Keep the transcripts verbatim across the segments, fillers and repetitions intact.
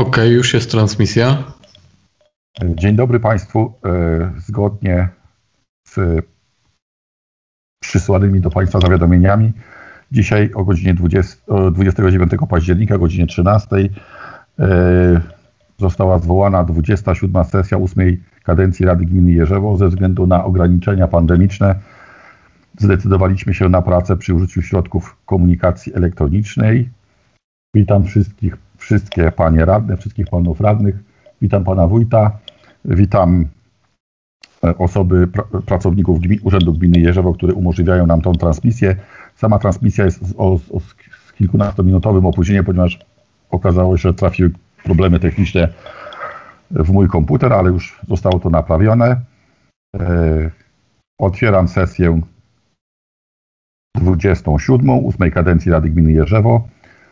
Okej, już jest transmisja. Dzień dobry Państwu. Zgodnie z przysłanymi do Państwa zawiadomieniami, dzisiaj o godzinie dwudziestego dziewiątego października, o godzinie trzynastej została zwołana dwudziesta siódma sesja ósmej kadencji Rady Gminy Jerzewo. Ze względu na ograniczenia pandemiczne zdecydowaliśmy się na pracę przy użyciu środków komunikacji elektronicznej. Witam wszystkich, wszystkie panie radne, wszystkich panów radnych. Witam pana wójta. Witam osoby, pra, pracowników gmin, Urzędu Gminy Jerzewo, które umożliwiają nam tą transmisję. Sama transmisja jest o, o, z kilkunastominutowym opóźnieniem, ponieważ okazało się, że trafiły problemy techniczne w mój komputer, ale już zostało to naprawione. E, otwieram sesję dwudziestą siódmą ósmej kadencji Rady Gminy Jerzewo.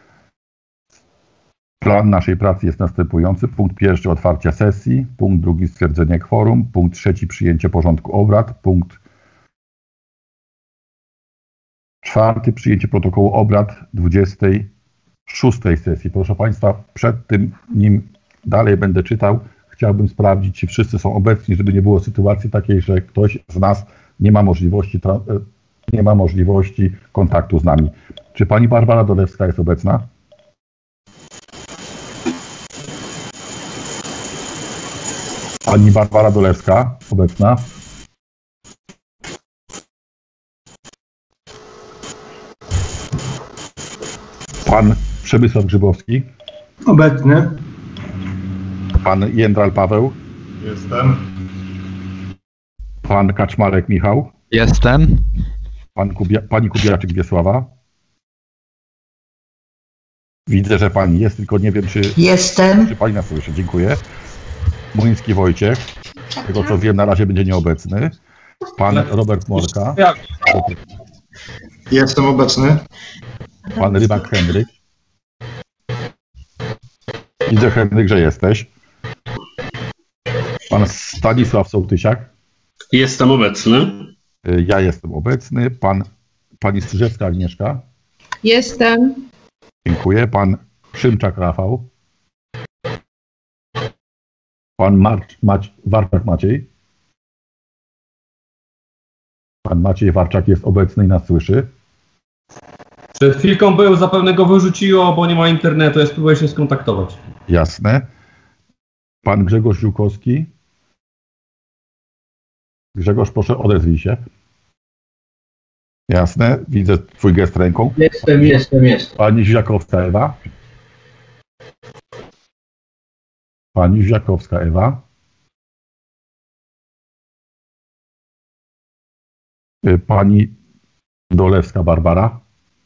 Plan naszej pracy jest następujący. Punkt pierwszy otwarcie sesji, punkt drugi stwierdzenie kworum, punkt trzeci przyjęcie porządku obrad, punkt czwarty przyjęcie protokołu obrad dwudziestej szóstej sesji. Proszę Państwa, przed tym, nim dalej będę czytał, chciałbym sprawdzić, czy wszyscy są obecni, żeby nie było sytuacji takiej, że ktoś z nas nie ma możliwości, nie ma możliwości kontaktu z nami. Czy pani Barbara Dolewska jest obecna? Pani Barbara Dolewska obecna? Pan Przemysław Grzybowski? Obecny. Pan Jędral Paweł? Jestem. Pan Kaczmarek Michał? Jestem. Pan Kubia, pani Kubiaczyk Wiesława? Widzę, że pani jest, tylko nie wiem, czy... Jestem. Czy pani nas słyszy? Dziękuję. Młyński Wojciech, tego co wiem, na razie będzie nieobecny. Pan Robert Morka. Jestem obecny. Pan Rybak Henryk. Widzę, Henryk, że jesteś. Pan Stanisław Sołtysiak. Jestem obecny. Ja jestem obecny. Pan, pani Strzyżewska Agnieszka. Jestem. Dziękuję. Pan Szymczak Rafał. Pan Marcz, Mac, Warczak Maciej. Pan Maciej Warczak jest obecny i nas słyszy. Przed chwilką był, zapewne go wyrzuciło, bo nie ma internetu. Ja spróbuję się skontaktować. Jasne. Pan Grzegorz Ziółkowski. Grzegorz, proszę, odezwij się. Jasne. Widzę twój gest ręką. Jestem, jestem, jestem. Pani Ziakowska Ewa. Pani Ziakowska Ewa. Pani Dolewska Barbara.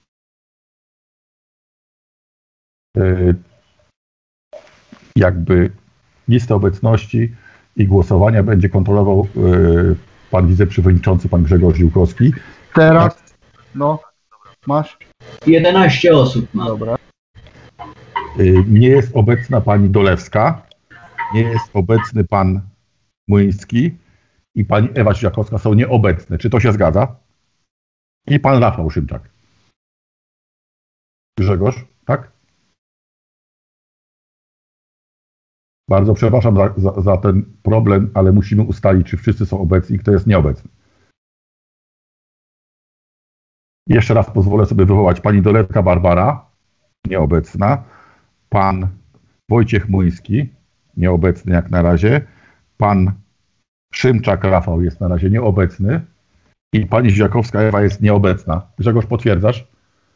Jakby listę obecności i głosowania będzie kontrolował pan wiceprzewodniczący, pan Grzegorz Ziółkowski. Teraz, tak. No, masz? jedenaście osób ma. Dobra. Nie jest obecna pani Dolewska, nie jest obecny pan Młyński i pani Ewa Ziakowska są nieobecne. Czy to się zgadza? I pan Rafał Szymczak. Grzegorz, tak? Bardzo przepraszam za, za, za ten problem, ale musimy ustalić, czy wszyscy są obecni i kto jest nieobecny. Jeszcze raz pozwolę sobie wywołać pani Dolewska Barbara, nieobecna, pan Wojciech Młyński, nieobecny jak na razie, pan Szymczak Rafał jest na razie nieobecny i pani Ziakowska Ewa jest nieobecna. Grzegorz, potwierdzasz?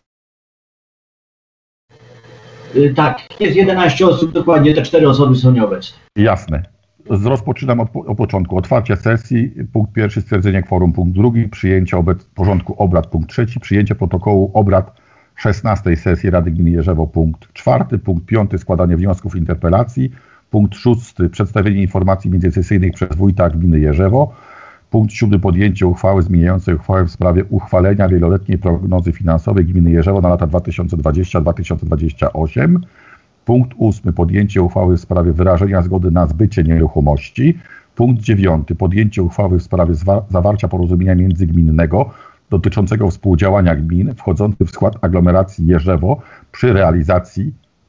Yy, tak, jest jedenaście osób, dokładnie te cztery osoby są nieobecne. Jasne. Rozpoczynam od, od początku. Otwarcie sesji, punkt pierwszy stwierdzenie kworum, punkt drugi przyjęcie obec, porządku obrad, punkt trzeci przyjęcie protokołu obrad szesnastej sesji Rady Gminy Jerzewo, punkt czwarty, punkt piąty składanie wniosków interpelacji, punkt szósty przedstawienie informacji międzysesyjnych przez wójta gminy Jerzewo, punkt siódmy podjęcie uchwały zmieniającej uchwałę w sprawie uchwalenia wieloletniej prognozy finansowej gminy Jerzewo na lata dwa tysiące dwudziesty do dwa tysiące dwudziestego ósmego. Punkt ósmy podjęcie uchwały w sprawie wyrażenia zgody na zbycie nieruchomości. Punkt dziewiąty podjęcie uchwały w sprawie zawarcia porozumienia międzygminnego dotyczącego współdziałania gmin wchodzących w skład aglomeracji Jerzewo przy realizacji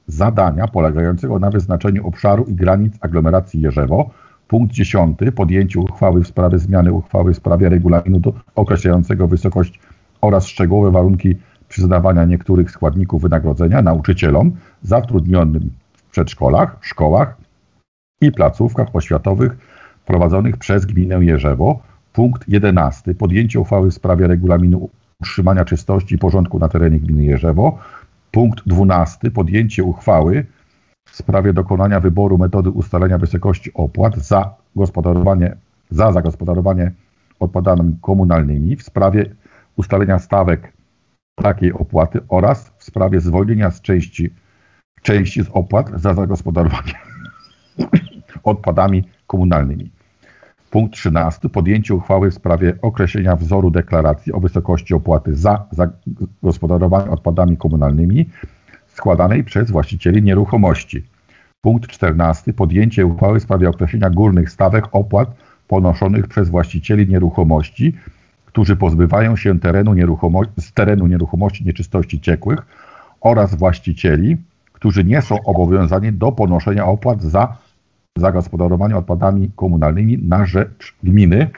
zadania polegającego na wyznaczeniu obszaru i granic aglomeracji Jerzewo. Punkt dziesiąty. Podjęcie uchwały w sprawie zmiany uchwały w sprawie regulaminu do, określającego wysokość oraz szczegółowe warunki przyznawania niektórych składników wynagrodzenia nauczycielom zatrudnionym w przedszkolach, szkołach i placówkach oświatowych prowadzonych przez gminę Jerzewo. Punkt jedenasty. Podjęcie uchwały w sprawie regulaminu utrzymania czystości i porządku na terenie gminy Jerzewo. Punkt dwunasty. Podjęcie uchwały w sprawie dokonania wyboru metody ustalenia wysokości opłat za gospodarowanie, za zagospodarowanie odpadami komunalnymi, w sprawie ustalenia stawek takiej opłaty oraz w sprawie zwolnienia z części, części z opłat za zagospodarowanie odpadami komunalnymi. Punkt trzynasty. Podjęcie uchwały w sprawie określenia wzoru deklaracji o wysokości opłaty za zagospodarowanie odpadami komunalnymi składanej przez właścicieli nieruchomości. Punkt czternasty. Podjęcie uchwały w sprawie określenia górnych stawek opłat ponoszonych przez właścicieli nieruchomości, którzy pozbywają się terenu nieruchomo- z terenu nieruchomości nieczystości ciekłych oraz właścicieli, którzy nie są obowiązani do ponoszenia opłat za zagospodarowanie odpadami komunalnymi na rzecz gminy.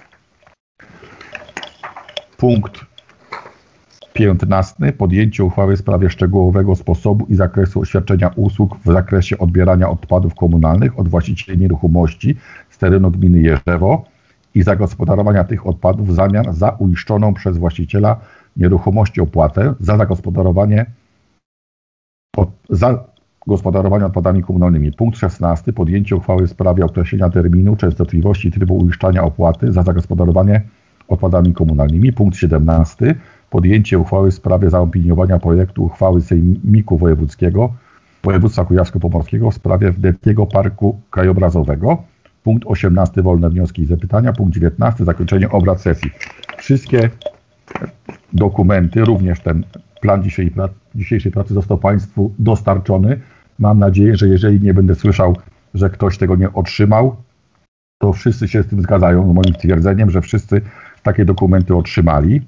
Punkt piętnasty. Podjęcie uchwały w sprawie szczegółowego sposobu i zakresu świadczenia usług w zakresie odbierania odpadów komunalnych od właścicieli nieruchomości z terenu gminy Jerzewo i zagospodarowania tych odpadów w zamian za uiszczoną przez właściciela nieruchomości opłatę za zagospodarowanie, od, za gospodarowanie odpadami komunalnymi. Punkt szesnasty. Podjęcie uchwały w sprawie określenia terminu, częstotliwości i trybu uiszczania opłaty za zagospodarowanie odpadami komunalnymi. Punkt siedemnasty. Podjęcie uchwały w sprawie zaopiniowania projektu uchwały Sejmiku Wojewódzkiego Województwa Kujawsko-Pomorskiego w sprawie Wdeckiego Parku Krajobrazowego. Punkt osiemnasty. Wolne wnioski i zapytania. Punkt dziewiętnasty. Zakończenie obrad sesji. Wszystkie dokumenty, również ten plan dzisiejszej pracy, dzisiejszej pracy został Państwu dostarczony. Mam nadzieję, że jeżeli nie będę słyszał, że ktoś tego nie otrzymał, to wszyscy się z tym zgadzają, z moim stwierdzeniem, że wszyscy takie dokumenty otrzymali.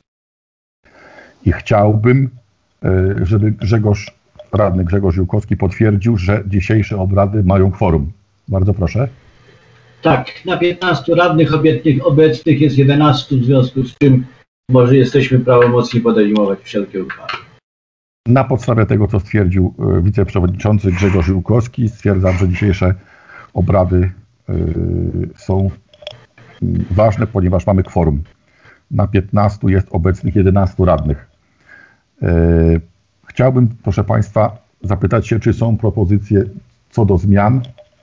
I chciałbym, żeby Grzegorz, radny Grzegorz Ziółkowski potwierdził, że dzisiejsze obrady mają kworum. Bardzo proszę. Tak, na piętnastu radnych obecnych, obecnych jest jedenastu, w związku z czym może jesteśmy prawomocni podejmować wszelkie uchwały. Na podstawie tego, co stwierdził wiceprzewodniczący Grzegorz Ziółkowski, stwierdzam, że dzisiejsze obrady są ważne, ponieważ mamy kworum. Na piętnastu jest obecnych jedenastu radnych. Chciałbym, proszę Państwa, zapytać się, czy są propozycje co do zmian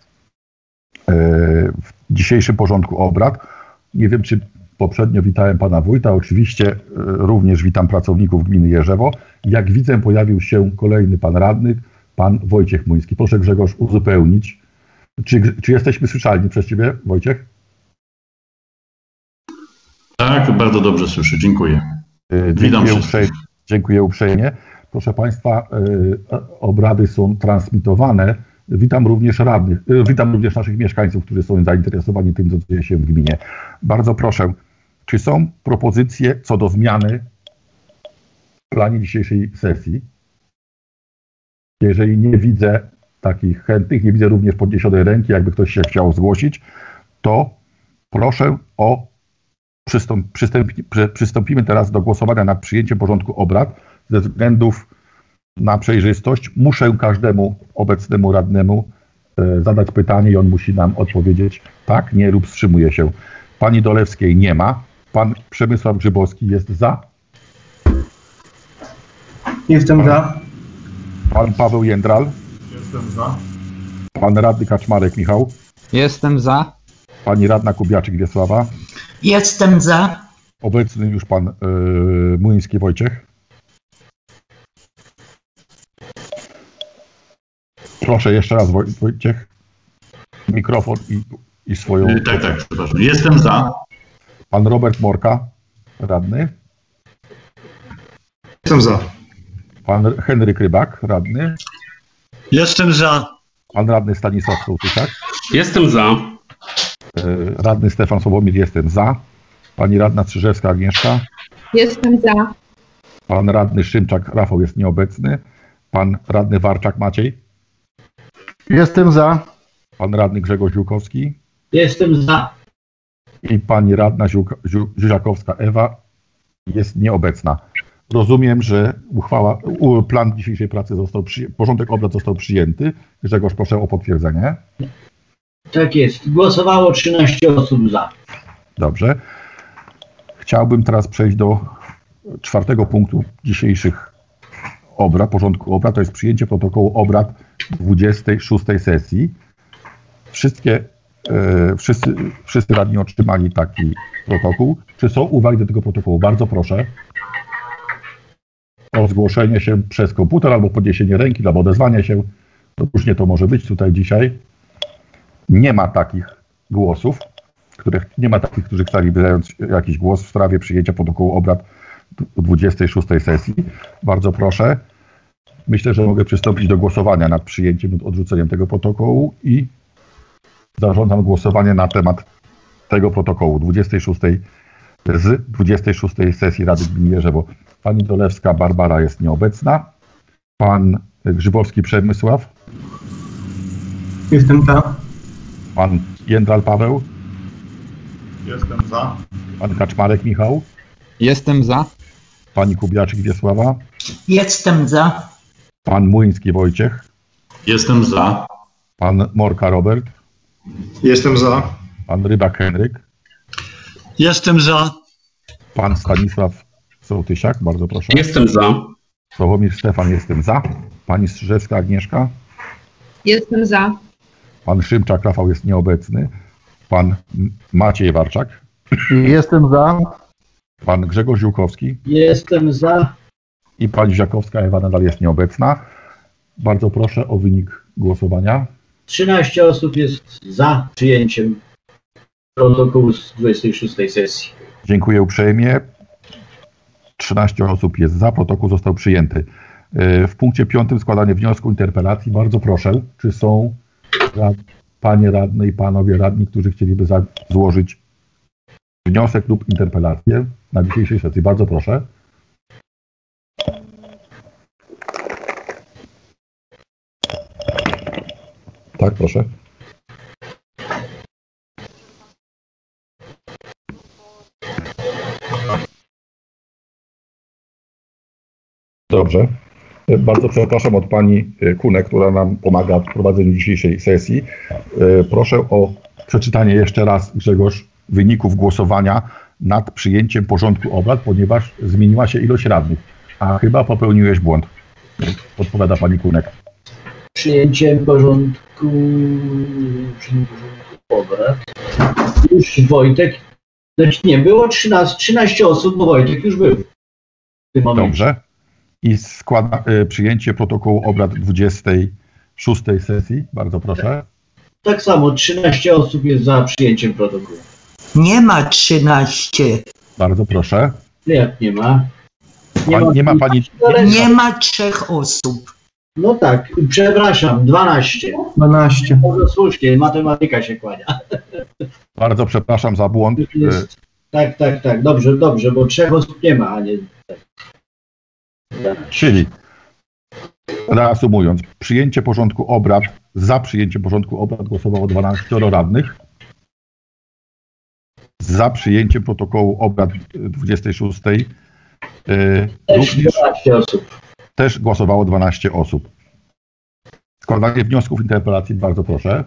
w dzisiejszym porządku obrad. Nie wiem, czy poprzednio witałem Pana Wójta, oczywiście również witam pracowników gminy Jerzewo. Jak widzę, pojawił się kolejny Pan Radny, Pan Wojciech Muński. Proszę Grzegorz uzupełnić. Czy, czy jesteśmy słyszalni przez Ciebie, Wojciech? Tak, bardzo dobrze słyszę. Dziękuję. Dziękuję uprzejmie. Dziękuję uprzejmie. Proszę Państwa, obrady są transmitowane. Witam również radnych, witam również naszych mieszkańców, którzy są zainteresowani tym, co dzieje się w gminie. Bardzo proszę, czy są propozycje co do zmiany w planie dzisiejszej sesji? Jeżeli nie widzę takich chętnych, nie widzę również podniesionej ręki, jakby ktoś się chciał zgłosić, to proszę o przystąp, przystęp, przystąpimy teraz do głosowania nad przyjęciem porządku obrad. Ze względów na przejrzystość muszę każdemu obecnemu radnemu e, zadać pytanie i on musi nam odpowiedzieć tak, nie lub wstrzymuje się. Pani Dolewskiej nie ma. Pan Przemysław Grzybowski jest za. Jestem pan, za. Pan Paweł Jędral. Jestem za. Pan radny Kaczmarek Michał. Jestem za. Pani radna Kubiaczyk Wiesława. Jestem za. Obecny już pan e, Młyński Wojciech. Proszę jeszcze raz, Woj, Wojciech, mikrofon i, i swoją... Tak, tak, przepraszam. Jestem za. Pan Robert Morka, radny. Jestem za. Pan Henryk Rybak, radny. Jestem za. Pan radny Stanisław Sołtysiak. Jestem za. Radny Stefan Sławomir, jestem za. Pani radna Strzyżewska Agnieszka. Jestem za. Pan radny Szymczak Rafał jest nieobecny. Pan radny Warczak Maciej. Jestem za. Pan radny Grzegorz Ziółkowski Jestem za. i pani radna Ziółka- Ziu- Ziuziakowska Ewa jest nieobecna. Rozumiem, że uchwała, u, plan dzisiejszej pracy został przyjęty, porządek obrad został przyjęty. Grzegorz, proszę o potwierdzenie. Tak jest. Głosowało trzynaście osób za. Dobrze. Chciałbym teraz przejść do czwartego punktu dzisiejszych obrad, porządku obrad, to jest przyjęcie protokołu obrad dwudziestej szóstej sesji. Wszystkie, e, wszyscy, wszyscy radni otrzymali taki protokół. Czy są uwagi do tego protokołu? Bardzo proszę o zgłoszenie się przez komputer albo podniesienie ręki, albo odezwanie się. To różnie to może być tutaj dzisiaj. Nie ma takich głosów, których, nie ma takich, którzy chcieliby zająć jakiś głos w sprawie przyjęcia protokołu obrad dwudziestej szóstej sesji. Bardzo proszę. Myślę, że mogę przystąpić do głosowania nad przyjęciem lub odrzuceniem tego protokołu i zarządzam głosowanie na temat tego protokołu dwudziestej szóstej z dwudziestej szóstej sesji Rady Gminy Jerzewo. Pani Dolewska Barbara jest nieobecna. Pan Grzybowski Przemysław. Jestem za. Pan Jędral Paweł. Jestem za. Pan Kaczmarek Michał. Jestem za. Pani Kubiaczyk Wiesława. Jestem za. Pan Młyński Wojciech. Jestem za. Pan Morka Robert. Jestem za. Pan Rybak Henryk. Jestem za. Pan Stanisław Sołtysiak, bardzo proszę. Jestem za. Sławomir Stefan, jestem za. Pani Strzyżewska Agnieszka. Jestem za. Pan Szymczak Rafał jest nieobecny. Pan M- Maciej Warczak. Jestem za. Pan Grzegorz Ziółkowski. Jestem za. I pani Ziakowska Ewa nadal jest nieobecna. Bardzo proszę o wynik głosowania. trzynaście osób jest za przyjęciem protokołu z dwudziestej szóstej sesji. Dziękuję uprzejmie. trzynaście osób jest za. Protokół został przyjęty. Yy, W punkcie piątym składanie wniosku interpelacji. Bardzo proszę, czy są rad, panie radne i panowie radni, którzy chcieliby za, złożyć wniosek lub interpelację na dzisiejszej sesji. Bardzo proszę. Tak, proszę. Dobrze. Bardzo przepraszam od pani Kunek, która nam pomaga w prowadzeniu dzisiejszej sesji. Proszę o przeczytanie jeszcze raz, Grzegorz, wyników głosowania nad przyjęciem porządku obrad, ponieważ zmieniła się ilość radnych, a chyba popełniłeś błąd. Podpowiada pani Kunek. Przyjęciem porządku, przyjęciem porządku obrad. Już Wojtek, znaczy nie, było trzynaście, trzynaście osób, bo Wojtek już był w tym momencie. Dobrze. I składa, y, przyjęcie protokołu obrad dwudziestej szóstej sesji. Bardzo proszę. Tak samo, trzynaście osób jest za przyjęciem protokołu. Nie ma trzynaście. Bardzo proszę. Jak nie ma? Pani, nie ma pani. Nie ma trzech osób. No tak, przepraszam, dwanaście. dwanaście. Może słusznie, matematyka się kłania. Bardzo przepraszam za błąd. Y, Jest, tak, tak, tak, dobrze, dobrze, bo trzech osób nie ma, a nie... Czyli reasumując, przyjęcie porządku obrad, za przyjęcie porządku obrad głosowało dwanaście radnych. Za przyjęciem protokołu obrad dwudziestej szóstej y, Też również dwanaście osób. też głosowało dwanaście osób. Składanie wniosków interpelacji, bardzo proszę.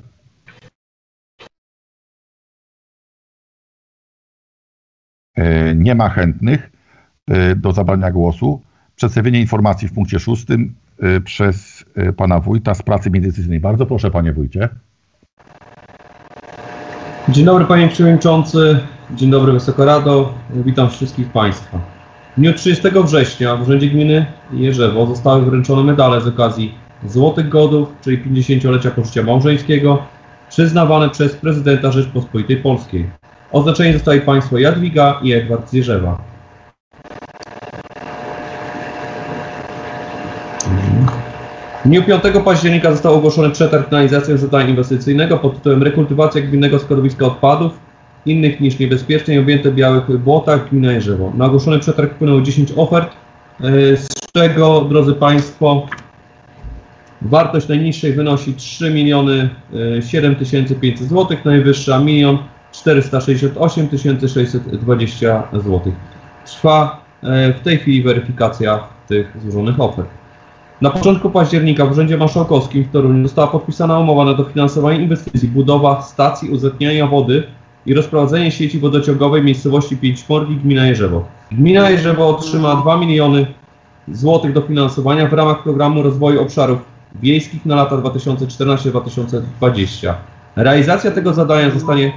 Y, nie ma chętnych y, do zabrania głosu. Przedstawienie informacji w punkcie szóstym y, przez y, pana wójta z pracy międzyinstytucyjnej. Bardzo proszę, panie wójcie. Dzień dobry panie przewodniczący, dzień dobry Wysoka Rado, witam wszystkich państwa. W dniu trzydziestego września w Urzędzie Gminy Jerzewo zostały wręczone medale z okazji Złotych Godów, czyli pięćdziesięciolecia pożycia małżeńskiego, przyznawane przez prezydenta Rzeczpospolitej Polskiej. Oznaczeni zostali państwo Jadwiga i Edward z Jerzewa. W dniu piątego października został ogłoszony przetarg na realizację zadania inwestycyjnego pod tytułem Rekultywacja gminnego składowiska odpadów innych niż niebezpieczne objęte białych błotach gmina Jerzewo. Na ogłoszony przetarg wpłynęło dziesięć ofert, z czego, drodzy państwo, Wartość najniższej wynosi trzy miliony siedem tysięcy pięćset złotych, najwyższa milion czterysta sześćdziesiąt osiem tysięcy sześćset dwadzieścia złotych. Trwa w tej chwili weryfikacja tych złożonych ofert. Na początku października w Urzędzie Marszałkowskim w Toruniu została podpisana umowa na dofinansowanie inwestycji budowa stacji uzdatniania wody i rozprowadzenie sieci wodociągowej w miejscowości Pięćmorki, gmina Jerzewo. Gmina Jerzewo otrzyma dwa miliony złotych dofinansowania w ramach programu rozwoju obszarów wiejskich na lata dwa tysiące czternasty do dwa tysiące dwudziestego. Realizacja tego zadania zostanie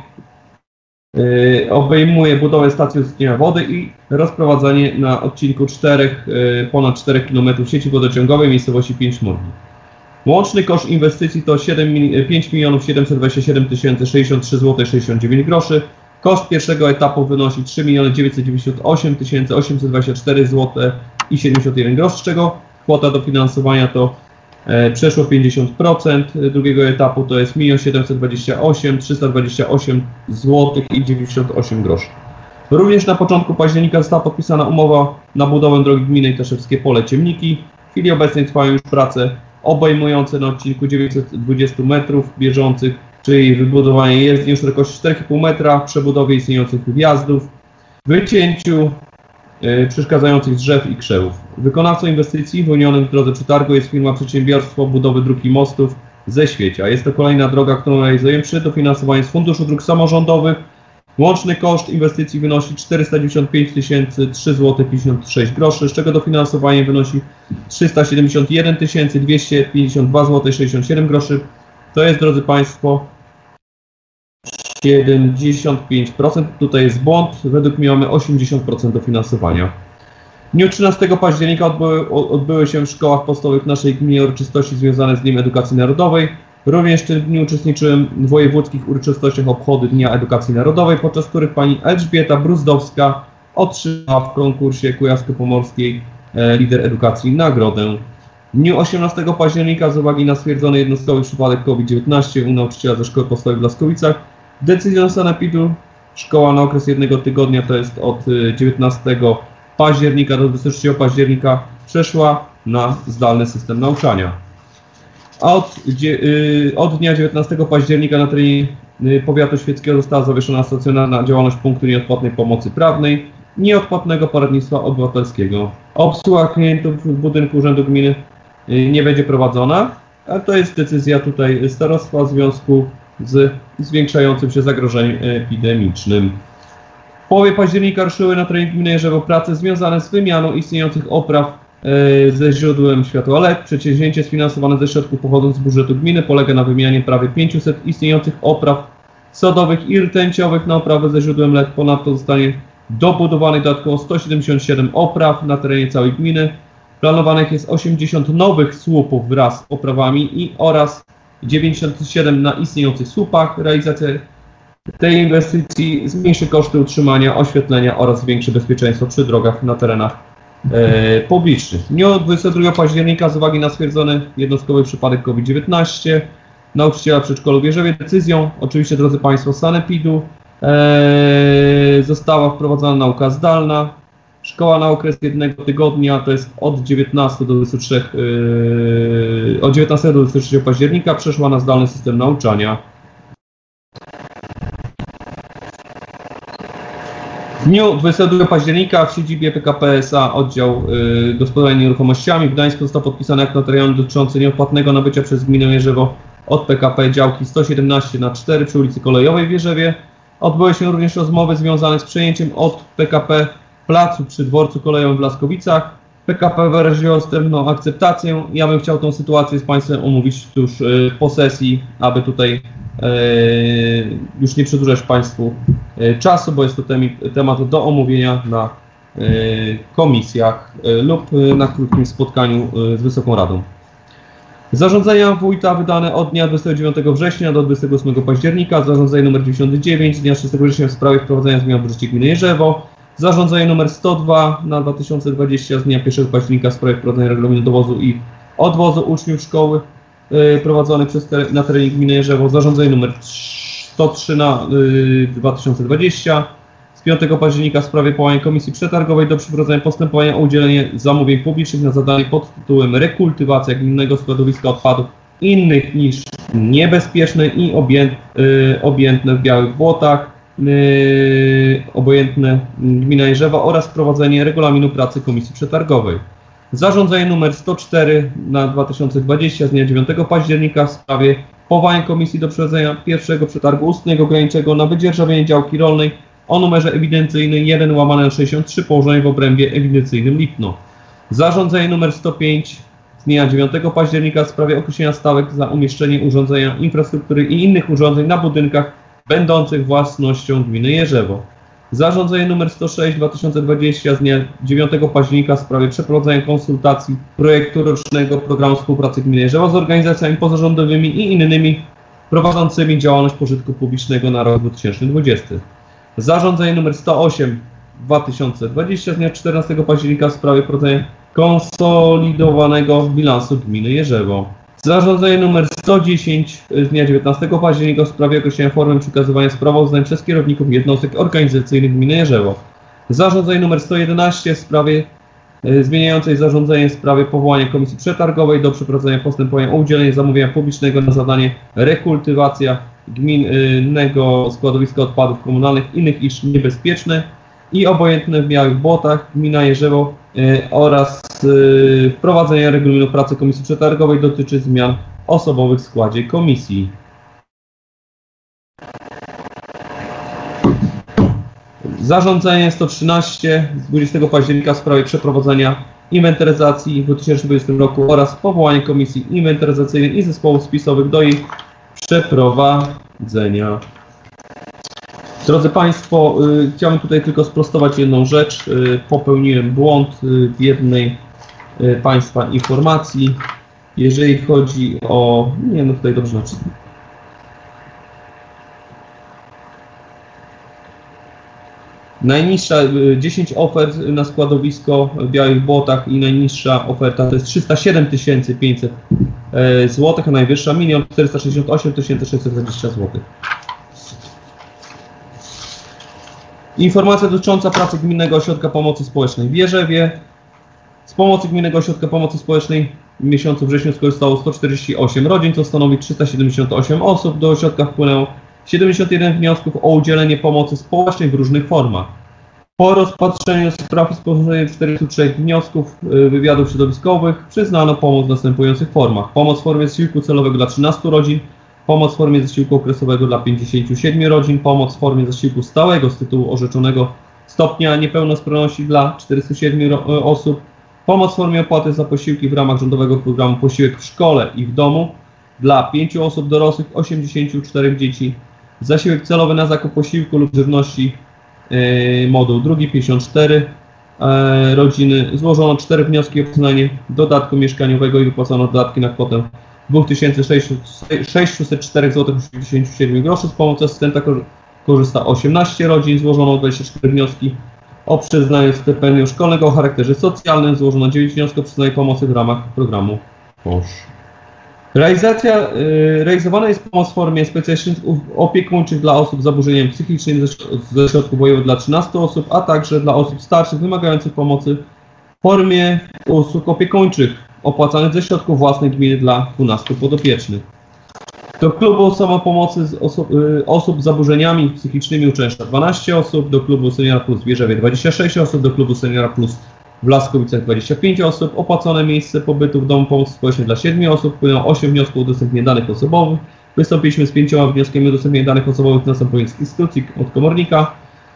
yy, obejmuje budowę stacji uzdatniania wody i rozprowadzanie na odcinku czterech, yy, ponad czterech kilometrów sieci wodociągowej w miejscowości Pięćmorki. Łączny koszt inwestycji to pięć milionów siedemset dwadzieścia siedem tysięcy sześćdziesiąt trzy złote sześćdziesiąt dziewięć groszy. Koszt pierwszego etapu wynosi trzy miliony dziewięćset dziewięćdziesiąt osiem tysięcy osiemset dwadzieścia cztery złote i siedemdziesiąt jeden groszy, z czego kwota dofinansowania to e, przeszło pięćdziesiąt procent drugiego etapu, to jest milion siedemset dwadzieścia osiem tysięcy trzysta dwadzieścia osiem złotych i dziewięćdziesiąt osiem groszy. Również na początku października została podpisana umowa na budowę drogi gminnej Taszewskie Pole-Ciemniki. W chwili obecnej trwają już prace obejmujące na odcinku dziewięćset dwadzieścia metrów bieżących, czyli wybudowanie jezdni o szerokości cztery i pół metra, przebudowie istniejących wjazdów, wycięciu yy, przeszkadzających drzew i krzewów. Wykonawcą inwestycji wyłonionym w drodze przetargu jest firma Przedsiębiorstwo Budowy Dróg i Mostów ze Świecia. Jest to kolejna droga, którą realizujemy przy dofinansowaniu z Funduszu Dróg Samorządowych. Łączny koszt inwestycji wynosi czterysta dziewięćdziesiąt pięć tysięcy trzy złote pięćdziesiąt sześć groszy, z czego dofinansowanie wynosi trzysta siedemdziesiąt jeden tysięcy dwieście pięćdziesiąt dwa złote sześćdziesiąt siedem groszy. To jest, drodzy Państwo, siedemdziesiąt pięć procent. Tutaj jest błąd. Według mnie mamy osiemdziesiąt procent dofinansowania. W dniu trzynastego października odbyły, odbyły się w szkołach podstawowych naszej gminy uroczystości związane z Dniem Edukacji Narodowej. Również w tym dniu uczestniczyłem w wojewódzkich uroczystościach obchody Dnia Edukacji Narodowej, podczas których pani Elżbieta Bruzdowska otrzymała w konkursie kujawsko-pomorskiej e, lider edukacji nagrodę. W dniu osiemnastego października z uwagi na stwierdzony jednostkowy przypadek COVID dziewiętnaście u nauczyciela ze szkoły podstawowej w Blaskowicach decyzją sanepidu szkoła na okres jednego tygodnia, to jest od dziewiętnastego października do dwudziestego trzeciego października, przeszła na zdalny system nauczania. A od, od dnia dziewiętnastego października na terenie powiatu świeckiego została zawieszona stacjonarna działalność punktu nieodpłatnej pomocy prawnej, nieodpłatnego poradnictwa obywatelskiego. Obsługa klientów w budynku Urzędu Gminy nie będzie prowadzona, a to jest decyzja tutaj starostwa w związku z zwiększającym się zagrożeniem epidemicznym. W połowie października ruszyły na terenie gminy Jerzewo prace związane z wymianą istniejących opraw ze źródłem światła L E D. Przedsięwzięcie sfinansowane ze środków pochodzących z budżetu gminy polega na wymianie prawie pięciuset istniejących opraw sodowych i rtęciowych na oprawę ze źródłem L E D. Ponadto zostanie dobudowanych dodatkowo sto siedemdziesiąt siedem opraw na terenie całej gminy. Planowanych jest osiemdziesiąt nowych słupów wraz z oprawami i oraz dziewięćdziesiąt siedem na istniejących słupach. Realizacja tej inwestycji zmniejszy koszty utrzymania, oświetlenia oraz zwiększy bezpieczeństwo przy drogach na terenach e, publicznych. W dniu dwudziestego drugiego października z uwagi na stwierdzony jednostkowy przypadek COVID dziewiętnaście nauczyciela przedszkolu w Jerzewie decyzją, oczywiście drodzy Państwo, sanepidu e, została wprowadzona nauka zdalna. Szkoła na okres jednego tygodnia, to jest od dziewiętnastego do dwudziestego trzeciego, yy, od dziewiętnastego do dwudziestego trzeciego października przeszła na zdalny system nauczania. W dniu dwudziestego drugiego października w siedzibie P K P S A oddział yy, gospodarowania nieruchomościami w Gdańsku został podpisany akt notarialny dotyczący nieodpłatnego nabycia przez gminę Jerzewo od P K P działki sto siedemnaście na cztery przy ulicy Kolejowej w Jerzewie. Odbyły się również rozmowy związane z przejęciem od P K P placu przy dworcu kolejowym w Blaskowicach. P K P wyraziło wstępną akceptację. Ja bym chciał tą sytuację z Państwem omówić tuż y, po sesji, aby tutaj y, już nie przedłużać Państwu y, czasu, bo jest to temi, temat do omówienia na y, komisjach y, lub y, na krótkim spotkaniu y, z Wysoką Radą. Zarządzenia wójta wydane od dnia dwudziestego dziewiątego września do dwudziestego ósmego października. Zarządzenie nr dziewięćdziesiąt dziewięć z dnia trzynastego września w sprawie wprowadzenia zmian w budżecie gminy Jerzewo. Zarządzenie nr sto dwa na dwa tysiące dwudziesty z dnia pierwszego października w sprawie wprowadzenia regulaminu dowozu i odwozu uczniów szkoły y, prowadzonych przez te, na terenie gminy Jerzewo. Zarządzenie nr sto trzy na y, dwa tysiące dwudziesty z piątego października w sprawie powołania Komisji Przetargowej do przeprowadzenia postępowania o udzielenie zamówień publicznych na zadanie pod tytułem rekultywacja gminnego składowiska odpadów innych niż niebezpieczne i objęt, y, objętne w Białych Błotach, y, obojętne gmina Jerzewo oraz wprowadzenie regulaminu pracy Komisji Przetargowej. Zarządzenie nr sto cztery na dwa tysiące dwadzieścia z dnia dziewiątego października w sprawie powołania Komisji do przeprowadzenia pierwszego przetargu ustnego granicznego na wydzierżawienie działki rolnej o numerze ewidencyjnym jeden łamane na sześćdziesiąt trzy położonej w obrębie ewidencyjnym Lipno. Zarządzenie nr sto pięć z dnia dziewiątego października w sprawie określenia stawek za umieszczenie urządzenia infrastruktury i innych urządzeń na budynkach będących własnością gminy Jerzewo. Zarządzenie nr sto sześć dwa tysiące dwadzieścia z dnia dziewiątego października w sprawie przeprowadzenia konsultacji projektu rocznego programu współpracy gminy Jerzewo z organizacjami pozarządowymi i innymi prowadzącymi działalność pożytku publicznego na rok dwa tysiące dwudziesty. Zarządzenie nr sto osiem dwa tysiące dwadzieścia z dnia czternastego października w sprawie prowadzenia konsolidowanego bilansu gminy Jerzewo. Zarządzenie nr sto dziesięć z dnia dziewiętnastego października w sprawie określenia formy przekazywania sprawozdań przez kierowników jednostek organizacyjnych gminy Jerzewo. Zarządzenie nr sto jedenaście w sprawie y, zmieniającej zarządzenie w sprawie powołania Komisji Przetargowej do przeprowadzenia postępowania o udzielenie zamówienia publicznego na zadanie rekultywacja gminnego składowiska odpadów komunalnych innych niż niebezpieczne i obojętne w Białych Błotach, gmina Jerzewo y, oraz y, wprowadzenia regulaminu pracy Komisji Przetargowej dotyczy zmian osobowych w składzie komisji. Zarządzenie sto trzynaście z dwudziestego października w sprawie przeprowadzenia inwentaryzacji w dwa tysiące dwudziestym roku oraz powołania Komisji Inwentaryzacyjnej i zespołów spisowych do jej przeprowadzenia. Drodzy Państwo, y, chciałbym tutaj tylko sprostować jedną rzecz. Y, popełniłem błąd y, w jednej y, Państwa informacji. Jeżeli chodzi o... Nie, no tutaj dobrze napisane. Najniższa, y, dziesięć ofert na składowisko w Białych Błotach i najniższa oferta to jest trzysta siedem tysięcy pięćset złotych, a najwyższa milion czterysta sześćdziesiąt osiem tysięcy sześćset dwadzieścia złotych. Informacja dotycząca pracy Gminnego Ośrodka Pomocy Społecznej w Jerzewie. Z pomocy Gminnego Ośrodka Pomocy Społecznej w miesiącu wrześniu skorzystało sto czterdzieści osiem rodzin, co stanowi trzysta siedemdziesiąt osiem osób. Do ośrodka wpłynęło siedemdziesiąt jeden wniosków o udzielenie pomocy społecznej w różnych formach. Po rozpatrzeniu spraw i sporządzeniu czterdziestu trzech wniosków wywiadów środowiskowych przyznano pomoc w następujących formach. Pomoc w formie zasiłku celowego dla trzynastu rodzin, pomoc w formie zasiłku okresowego dla pięćdziesięciu siedmiu rodzin, pomoc w formie zasiłku stałego z tytułu orzeczonego stopnia niepełnosprawności dla czterystu siedmiu osób, pomoc w formie opłaty za posiłki w ramach rządowego programu Posiłek w szkole i w domu dla pięciu osób dorosłych, osiemdziesięciu czterech dzieci, zasiłek celowy na zakup posiłku lub żywności, yy, moduł drugi, pięćdziesiąt cztery yy, rodziny. Złożono cztery wnioski o przyznanie dodatku mieszkaniowego i wypłacono dodatki na kwotę dwa tysiące sześćset cztery złotych osiemdziesiąt siedem groszy. Z pomocy asystenta korzysta osiemnaście rodzin. Złożono dwadzieścia cztery wnioski o przyznanie stypendium szkolnego o charakterze socjalnym. Złożono dziewięć wniosków o przyznanie pomocy w ramach programu P O Sz. Realizacja, yy, realizowana jest pomoc w formie specjalistycznych opiekuńczych dla osób z zaburzeniami psychicznymi ze środków wojennych dla trzynastu osób, a także dla osób starszych wymagających pomocy w formie usług opiekuńczych opłacanych ze środków własnych gminy dla dwunastu podopiecznych. Do klubu samopomocy z osób, y, osób z zaburzeniami psychicznymi uczęszcza dwanaście osób, do klubu Seniora Plus w Wierzewie dwadzieścia sześć osób, do klubu Seniora Plus w Laskowicach dwadzieścia pięć osób, opłacone miejsce pobytu w domu pomocy społecznej dla siedmiu osób, wpłynęło osiem wniosków o udostępnienie danych osobowych. Wystąpiliśmy z pięcioma wnioskami o udostępnienie danych osobowych następujących instytucji od komornika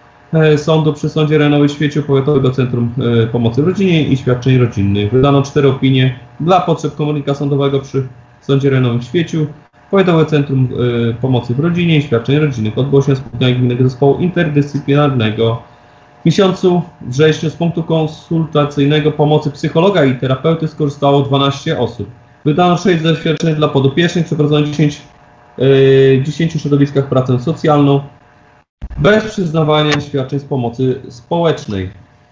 e, sądu przy Sądzie Rejonowym w Świeciu, Powiatowego Centrum e, Pomocy w Rodzinie i Świadczeń Rodzinnych. Wydano cztery opinie dla potrzeb komornika sądowego przy Sądzie Rejonowym w Świeciu, Powiatowe Centrum e, Pomocy w Rodzinie i Świadczeń Rodzinnych. Odbyło się spotkanie Gminnego Zespołu Interdyscyplinarnego. W miesiącu wrześniu z punktu konsultacyjnego pomocy psychologa i terapeuty skorzystało dwanaście osób. Wydano sześć zaświadczeń dla podopiecznych, przeprowadzono dziesięć, yy, w dziesięciu środowiskach pracę socjalną bez przyznawania świadczeń z pomocy społecznej.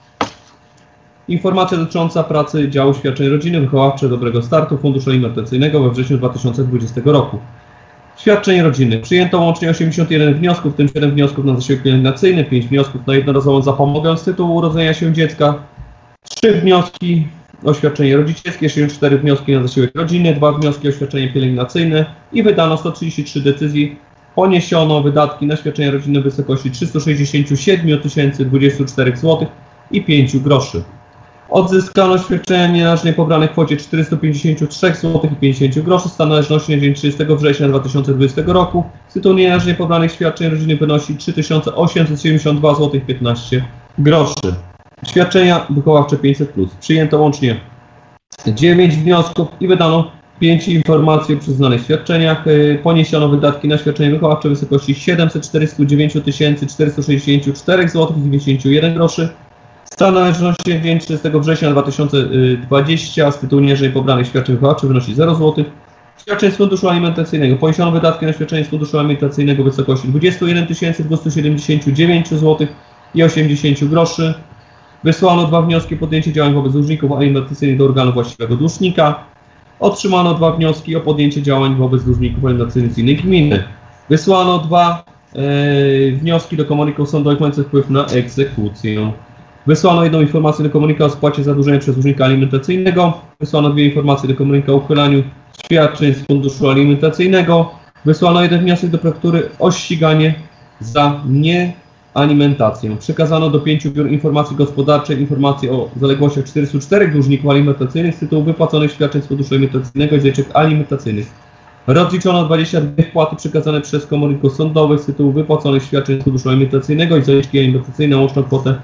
Informacja dotycząca pracy działu świadczeń rodziny wychowawcze Dobrego Startu Funduszu Alimentacyjnego we wrześniu dwa tysiące dwudziestego roku. Świadczeń rodzinnych. Przyjęto łącznie osiemdziesiąt jeden wniosków, w tym siedem wniosków na zasiłek pielęgnacyjny, pięć wniosków na jednorazową zapomogę z tytułu urodzenia się dziecka, trzy wnioski o świadczenie rodzicielskie, cztery wnioski na zasiłek rodzinny, dwa wnioski o świadczenie pielęgnacyjne i wydano sto trzydzieści trzy decyzji. Poniesiono wydatki na świadczenie rodzinne w wysokości trzysta sześćdziesiąt siedem tysięcy dwadzieścia cztery złotych i pięć groszy. Odzyskano świadczenia nienależnie pobrane w kwocie czterysta pięćdziesiąt trzy złotych i pięćdziesiąt groszy. Stan należności na dzień trzydziestego września dwa tysiące dwudziestego roku z tytułu nienależnie pobranych świadczeń rodzinnych wynosi trzy tysiące osiemset siedemdziesiąt dwa złotych piętnaście groszy. Świadczenia wychowawcze pięćset plus. Przyjęto łącznie dziewięć wniosków i wydano pięć informacji o przyznanych świadczeniach. Poniesiono wydatki na świadczenie wychowawcze w wysokości siedemset czterdzieści dziewięć tysięcy czterysta sześćdziesiąt cztery złotych i dziewięćdziesiąt jeden groszy. Stan należności dzień trzydziestego września dwa tysiące dwudziestego z tytułu niżej pobranych świadczeń wychowawczych wynosi zero złotych. Świadczeń z funduszu alimentacyjnego. Poniesiono wydatki na świadczenie z funduszu alimentacyjnego w wysokości dwadzieścia jeden tysięcy dwieście siedemdziesiąt dziewięć złotych i osiemdziesiąt groszy. Wysłano dwa wnioski o podjęcie działań wobec dłużników alimentacyjnych do organu właściwego dłużnika. Otrzymano dwa wnioski o podjęcie działań wobec dłużników alimentacyjnych z innej gminy. Wysłano dwa e, wnioski do komorników sądowych mających wpływ na egzekucję. Wysłano jedną informację do komornika o spłacie zadłużenia przez dłużnika alimentacyjnego. Wysłano dwie informacje do komornika o uchylaniu świadczeń z funduszu alimentacyjnego. Wysłano jeden wniosek do prokuratury o ściganie za niealimentację. Przekazano do pięciu biur informacji gospodarczej informacje o zaległościach czterystu czterech dłużników alimentacyjnych z tytułu wypłaconych świadczeń z funduszu alimentacyjnego i zaliczek alimentacyjnych. Rozliczono dwadzieścia dwie wpłaty przekazane przez komorników sądowych z tytułu wypłaconych świadczeń z funduszu alimentacyjnego i zaliczki alimentacyjne na łączną kwotę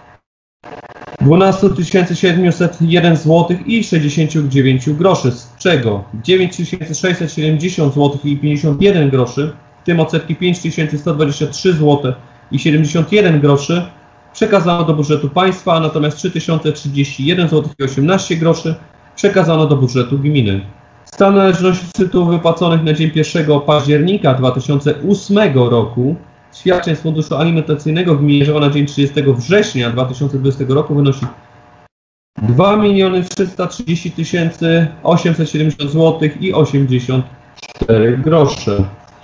dwanaście tysięcy siedemset jeden złotych i sześćdziesiąt dziewięć groszy, z czego dziewięć tysięcy sześćset siedemdziesiąt złotych i pięćdziesiąt jeden groszy, w tym odsetki pięć tysięcy sto dwadzieścia trzy złote i siedemdziesiąt jeden groszy przekazano do budżetu państwa, natomiast trzy tysiące trzydzieści jeden złotych i osiemnaście groszy przekazano do budżetu gminy. Stan należności z tytułu wypłaconych na dzień pierwszego października dwa tysiące ósmego roku świadczeń z funduszu alimentacyjnego w gminie Jerzewo na dzień trzydziestego września dwa tysiące dwudziestego roku wynosi dwa miliony trzysta trzydzieści tysięcy osiemset siedemdziesiąt złotych i osiemdziesiąt cztery grosze.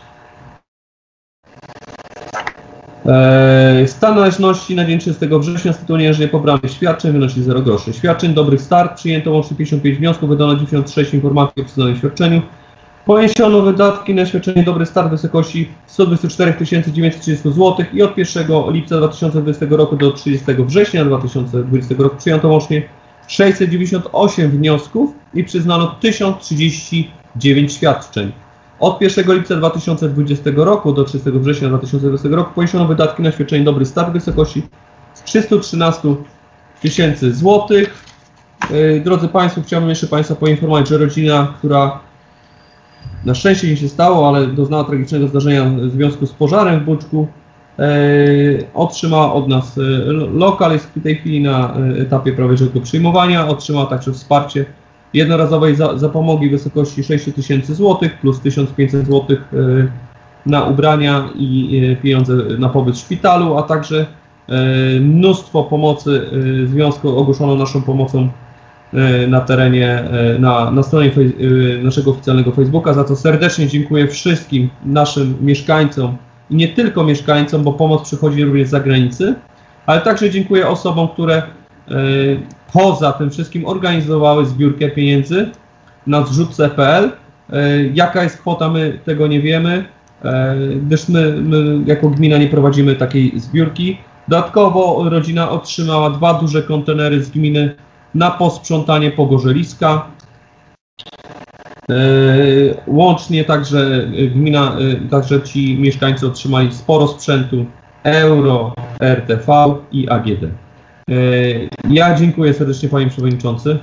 Eee, stan należności na dzień trzydziestego września z tytułu nienależnie pobranych świadczeń wynosi zero groszy. Świadczeń Dobry Start przyjęto łącznie pięćdziesiąt pięć wniosków, wydano dziewięćdziesiąt sześć informacji o przyznanym świadczeniu. Poniesiono wydatki na świadczenie Dobry Start w wysokości sto dwadzieścia cztery tysiące dziewięćset trzydzieści złotych i od pierwszego lipca dwa tysiące dwudziestego roku do trzydziestego września dwa tysiące dwudziestego roku przyjęto łącznie sześćset dziewięćdziesiąt osiem wniosków i przyznano tysiąc trzydzieści dziewięć świadczeń. Od pierwszego lipca dwa tysiące dwudziestego roku do trzydziestego września dwa tysiące dwudziestego roku poniesiono wydatki na świadczenie Dobry Start w wysokości trzysta trzynaście tysięcy złotych. Yy, drodzy Państwo, chciałbym jeszcze Państwa poinformować, że rodzina, która na szczęście nie się stało, ale doznała tragicznego zdarzenia w związku z pożarem w Buczku, e, otrzymała od nas e, lokal, jest w tej chwili na e, etapie prawie przyjmowania, otrzymała także wsparcie jednorazowej za, zapomogi w wysokości sześć tysięcy złotych plus tysiąc pięćset złotych e, na ubrania i e, pieniądze na pobyt w szpitalu, a także e, mnóstwo pomocy. E, związku ogłoszono naszą pomocą na terenie, na, na stronie fej, naszego oficjalnego Facebooka, za co serdecznie dziękuję wszystkim naszym mieszkańcom i nie tylko mieszkańcom, bo pomoc przychodzi również z zagranicy, ale także dziękuję osobom, które e, poza tym wszystkim organizowały zbiórkę pieniędzy na zrzutce kropka pe el. E, jaka jest kwota, my tego nie wiemy, e, gdyż my, my jako gmina nie prowadzimy takiej zbiórki. Dodatkowo rodzina otrzymała dwa duże kontenery z gminy na posprzątanie pogorzeliska. E, łącznie także gmina, e, także ci mieszkańcy otrzymali sporo sprzętu Euro, R T V i A G D. E, ja dziękuję serdecznie Panie Przewodniczący.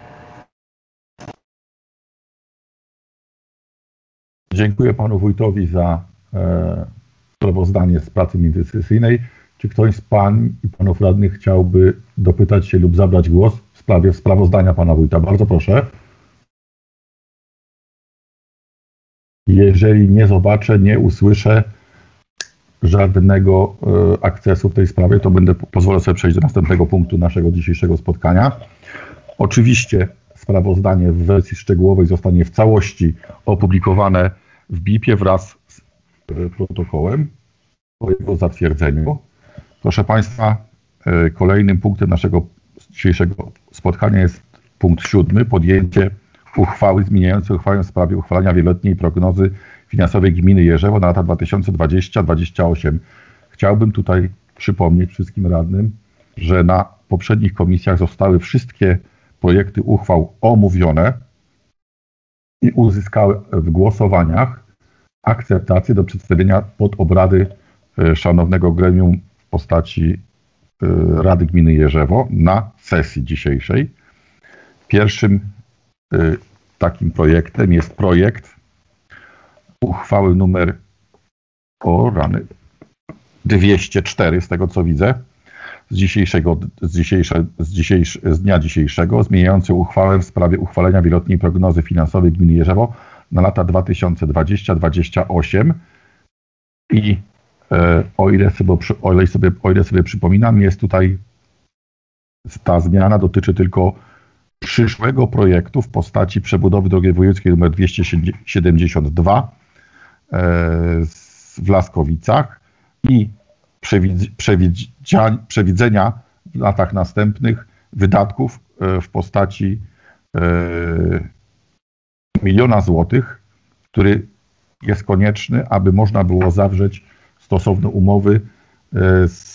Dziękuję Panu Wójtowi za e, sprawozdanie z pracy międzysesyjnej. Czy ktoś z Pań i Panów Radnych chciałby dopytać się lub zabrać głos w sprawie sprawozdania Pana Wójta? Bardzo proszę. Jeżeli nie zobaczę, nie usłyszę żadnego e, akcesu w tej sprawie, to będę pozwolę sobie przejść do następnego punktu naszego dzisiejszego spotkania. Oczywiście sprawozdanie w wersji szczegółowej zostanie w całości opublikowane w B I P-ie wraz z protokołem po jego zatwierdzeniu. Proszę Państwa, kolejnym punktem naszego dzisiejszego spotkania jest punkt siódmy, podjęcie uchwały zmieniającej uchwałę w sprawie uchwalenia wieloletniej prognozy finansowej gminy Jerzewo na lata dwa tysiące dwudziesty do dwa tysiące dwudziestego ósmego. Chciałbym tutaj przypomnieć wszystkim radnym, że na poprzednich komisjach zostały wszystkie projekty uchwał omówione i uzyskały w głosowaniach akceptację do przedstawienia pod obrady szanownego gremium w postaci Rady Gminy Jerzewo na sesji dzisiejszej. Pierwszym takim projektem jest projekt uchwały numer o rany dwieście cztery, z tego co widzę, z, dzisiejszego, z, dzisiejsze, z, dzisiejsz, z dnia dzisiejszego, zmieniający uchwałę w sprawie uchwalenia wieloletniej prognozy finansowej gminy Jerzewo na lata dwa tysiące dwudziesty do dwa tysiące dwudziestego ósmego. I e, o, ile sobie, o, ile sobie, o ile sobie przypominam, jest tutaj ta zmiana dotyczy tylko przyszłego projektu w postaci przebudowy drogi wojewódzkiej nr dwieście siedemdziesiąt dwa e, w Laskowicach i przewidz, przewidzia, przewidzenia w latach następnych wydatków e, w postaci e, miliona złotych, który jest konieczny, aby można było zawrzeć stosowne umowy e, z,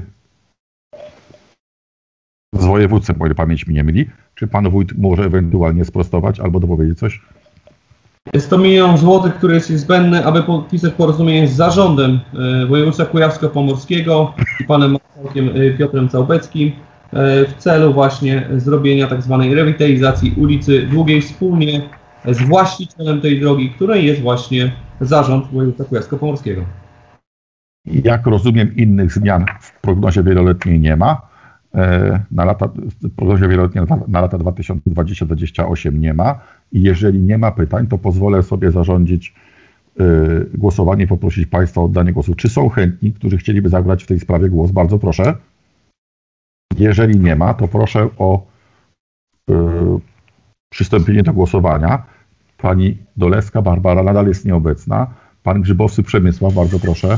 z województwem, o ile pamięć mi nie myli. Czy pan wójt może ewentualnie sprostować albo dopowiedzieć coś? Jest to milion złotych, który jest niezbędny, aby podpisać porozumienie z zarządem y, województwa kujawsko-pomorskiego i panem marszałkiem y, Piotrem Całbeckim y, w celu właśnie zrobienia tak zwanej rewitalizacji ulicy Długiej wspólnie z właścicielem tej drogi, której jest właśnie zarząd województwa kujawsko-pomorskiego. Jak rozumiem, innych zmian w prognozie wieloletniej nie ma. Na lata, w prognozie wieloletniej na lata dwa tysiące dwudziesty do dwa tysiące dwudziestego ósmego nie ma. I jeżeli nie ma pytań, to pozwolę sobie zarządzić y, głosowanie i poprosić Państwa o oddanie głosu. Czy są chętni, którzy chcieliby zabrać w tej sprawie głos? Bardzo proszę. Jeżeli nie ma, to proszę o y, przystąpienie do głosowania. Pani Dolewska Barbara nadal jest nieobecna. Pan Grzybowski Przemysław, bardzo proszę.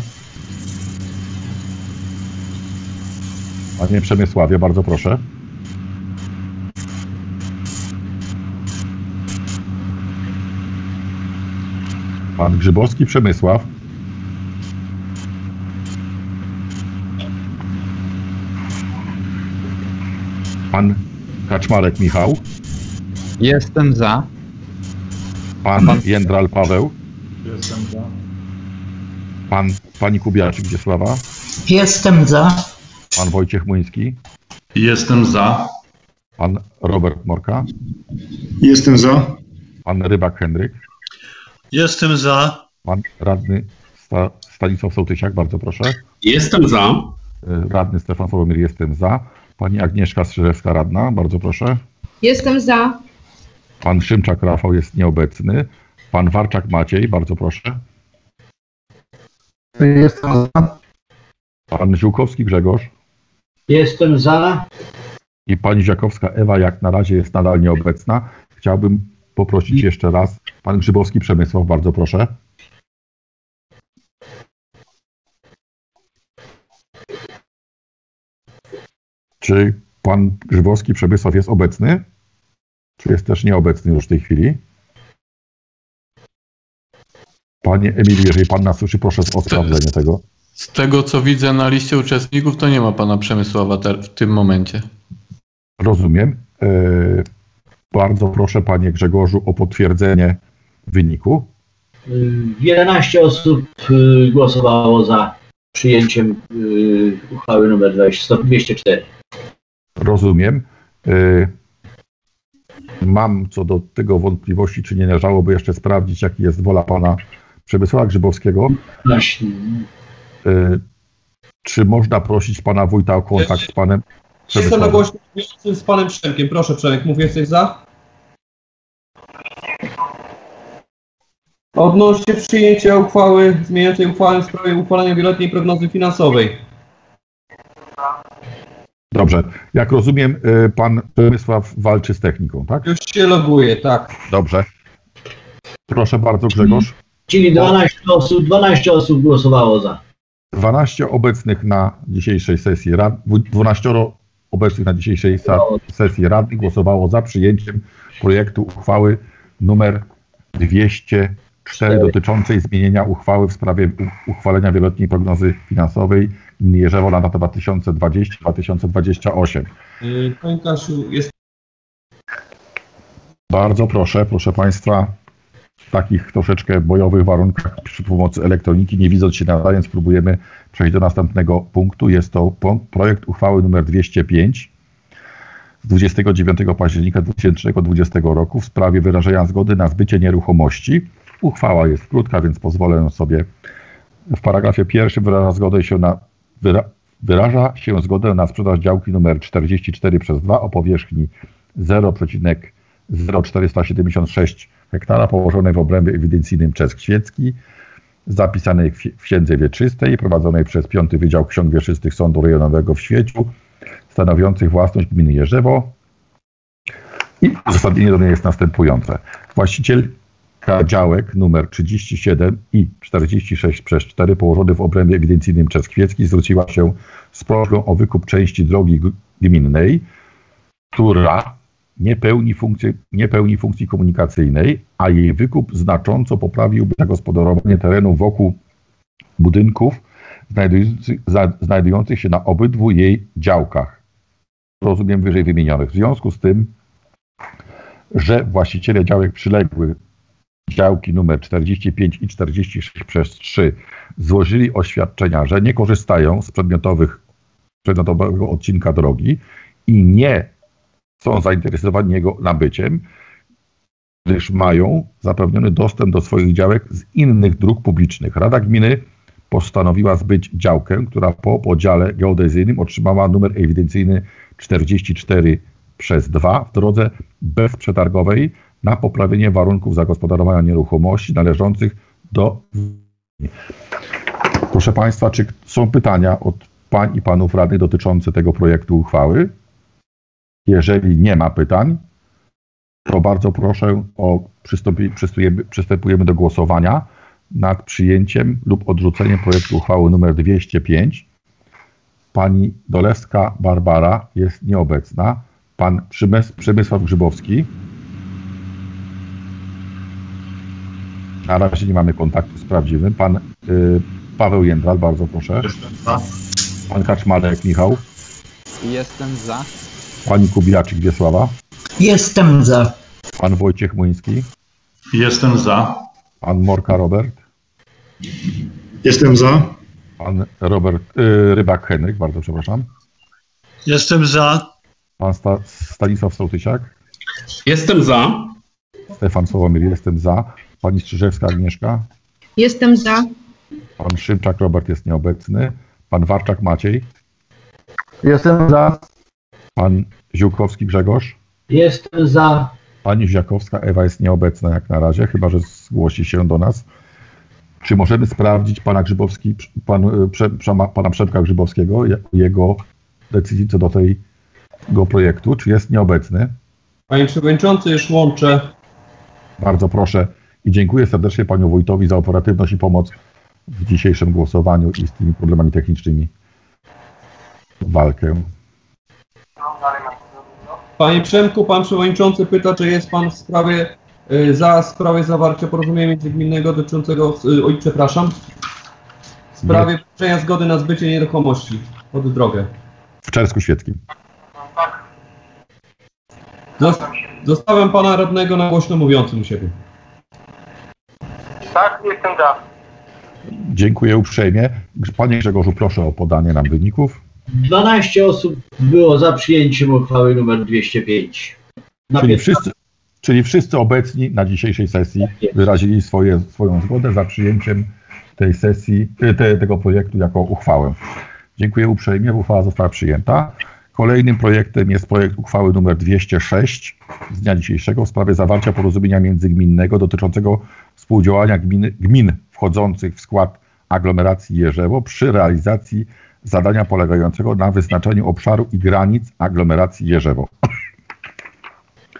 Panie Przemysławie, bardzo proszę. Pan Grzybowski Przemysław. Pan Kaczmarek Michał. Jestem za. Pan, Pan Jędral Paweł. Jestem za. Pan, pani Kubiaczyk Wiesława. Jestem za. Pan Wojciech Młyński. Jestem za. Pan Robert Morka. Jestem za. Pan Rybak Henryk. Jestem za. Pan radny Sta Stanisław Sołtysiak, bardzo proszę. Jestem za. Radny Stefan Sławomir, jestem za. Pani Agnieszka Strzeżewska, radna, bardzo proszę. Jestem za. Pan Szymczak Rafał jest nieobecny. Pan Warczak Maciej, bardzo proszę. Jestem za. Pan Ziółkowski Grzegorz. Jestem za. I pani Ziakowska Ewa, jak na razie jest nadal nieobecna. Chciałbym poprosić jeszcze raz. Pan Grzybowski Przemysław, bardzo proszę. Czy pan Grzybowski Przemysław jest obecny? Czy jest też nieobecny już w tej chwili? Panie Emilii, jeżeli pan nas słyszy, proszę o sprawdzenie tego. Z tego, co widzę na liście uczestników, to nie ma pana Przemysława w tym momencie. Rozumiem. Yy, bardzo proszę, panie Grzegorzu, o potwierdzenie wyniku. jedenaście osób głosowało za przyjęciem uchwały nr dwieście cztery. Rozumiem. Yy, mam co do tego wątpliwości, czy nie należałoby jeszcze sprawdzić, jaki jest wola pana Przemysława Grzybowskiego. Właśnie. Yy, czy można prosić pana wójta o kontakt z panem Jestem na głośno z panem Przemkiem. Proszę, Przemek, mów, jesteś za? Odnośnie przyjęcia uchwały zmieniającej uchwałę w sprawie uchwalenia wieloletniej prognozy finansowej. Dobrze. Jak rozumiem, pan Przemysław walczy z techniką, tak? Już się loguje, tak. Dobrze. Proszę bardzo, Grzegorz. Czyli dwanaście osób, dwanaście osób głosowało za. dwanaście obecnych na dzisiejszej sesji rad, dwanaście obecnych na dzisiejszej sesji Rady głosowało za przyjęciem projektu uchwały numer dwieście cztery dotyczącej zmienienia uchwały w sprawie uchwalenia wieloletniej prognozy finansowej gminy Jerzewo na lata dwa tysiące dwudziesty do dwa tysiące dwudziestego ósmego. Panie Kasiu, jest... Bardzo proszę, proszę Państwa, w takich troszeczkę bojowych warunkach przy pomocy elektroniki, nie widząc się nawzajem, spróbujemy przejść do następnego punktu. Jest to projekt uchwały numer dwieście pięć z dwudziestego dziewiątego października dwa tysiące dwudziestego roku w sprawie wyrażenia zgody na zbycie nieruchomości. Uchwała jest krótka, więc pozwolę sobie. W paragrafie pierwszym wyraża zgodę się na, wyra, wyraża się zgodę na sprzedaż działki numer czterdzieści cztery przez dwa o powierzchni zero przecinek zero czterysta siedemdziesiąt sześć hektara położonej w obrębie ewidencyjnym Czesk Świecki, zapisanej w księdze wieczystej, prowadzonej przez piąty Wydział Ksiąg Wieczystych Sądu Rejonowego w Świeciu, stanowiących własność gminy Jerzewo. I uzasadnienie do niej jest następujące. Właścicielka działek numer trzydzieści siedem i czterdzieści sześć przez cztery położony w obrębie ewidencyjnym Czesk Świecki zwróciła się z prośbą o wykup części drogi gminnej, która nie pełni funkcji, nie pełni funkcji komunikacyjnej, a jej wykup znacząco poprawiłby zagospodarowanie terenu wokół budynków znajdujących, za, znajdujących się na obydwu jej działkach, rozumiem wyżej wymienionych. W związku z tym, że właściciele działek przyległych, działki numer czterdzieści pięć i czterdzieści sześć przez trzy złożyli oświadczenia, że nie korzystają z przedmiotowych, przedmiotowego odcinka drogi i nie są zainteresowani jego nabyciem, gdyż mają zapewniony dostęp do swoich działek z innych dróg publicznych. Rada Gminy postanowiła zbyć działkę, która po podziale geodezyjnym otrzymała numer ewidencyjny czterdzieści cztery przez dwa w drodze bezprzetargowej na poprawienie warunków zagospodarowania nieruchomości należących do... Proszę Państwa, czy są pytania od pań i panów radnych dotyczące tego projektu uchwały? Jeżeli nie ma pytań, to bardzo proszę o przystępujemy, przystępujemy do głosowania nad przyjęciem lub odrzuceniem projektu uchwały nr dwieście pięć. Pani Dolewska Barbara jest nieobecna. Pan Przemysław Grzybowski. Na razie nie mamy kontaktu z prawdziwym. Pan y, Paweł Jędral, bardzo proszę. Pan Kaczmarek Michał. Jestem za. Pani Kubiaczyk Wiesława. Jestem za. Pan Wojciech Młyński. Jestem za. Pan Morka Robert. Jestem za. Pan Robert y, Rybak Henryk, bardzo przepraszam. Jestem za. Pan Sta, Stanisław Sołtysiak. Jestem za. Stefan Sławomir, jestem za. Pani Strzyżewska Agnieszka. Jestem za. Pan Szymczak Robert jest nieobecny. Pan Warczak Maciej. Jestem za. Pan Ziółkowski Grzegorz. Jestem za. Pani Ziakowska Ewa jest nieobecna jak na razie, chyba że zgłosi się do nas. Czy możemy sprawdzić pana Grzybowski, pan, prze, pana Przemka Grzybowskiego, jego decyzji co do tego projektu? Czy jest nieobecny? Panie Przewodniczący, już łączę. Bardzo proszę i dziękuję serdecznie panu Wójtowi za operatywność i pomoc w dzisiejszym głosowaniu i z tymi problemami technicznymi walkę. Panie Przemku, pan Przewodniczący pyta, czy jest pan w sprawie y, za sprawę zawarcia porozumienia międzygminnego dotyczącego, y, oj przepraszam, w sprawie wyrażenia zgody na zbycie nieruchomości pod drogę. W Czersku Świeckim. Zostawiam pana radnego na głośno mówiącym u siebie. Tak, jestem za. Dziękuję uprzejmie. Panie Grzegorzu, proszę o podanie nam wyników. dwanaście osób było za przyjęciem uchwały nr dwieście pięć. Czyli wszyscy, czyli wszyscy obecni na dzisiejszej sesji wyrazili swoje, swoją zgodę za przyjęciem tej sesji, te, tego projektu jako uchwałę. Dziękuję uprzejmie, uchwała została przyjęta. Kolejnym projektem jest projekt uchwały nr dwieście sześć z dnia dzisiejszego w sprawie zawarcia porozumienia międzygminnego dotyczącego współdziałania gminy, gmin wchodzących w skład aglomeracji Jerzewo przy realizacji zadania polegającego na wyznaczeniu obszaru i granic aglomeracji Jerzewo.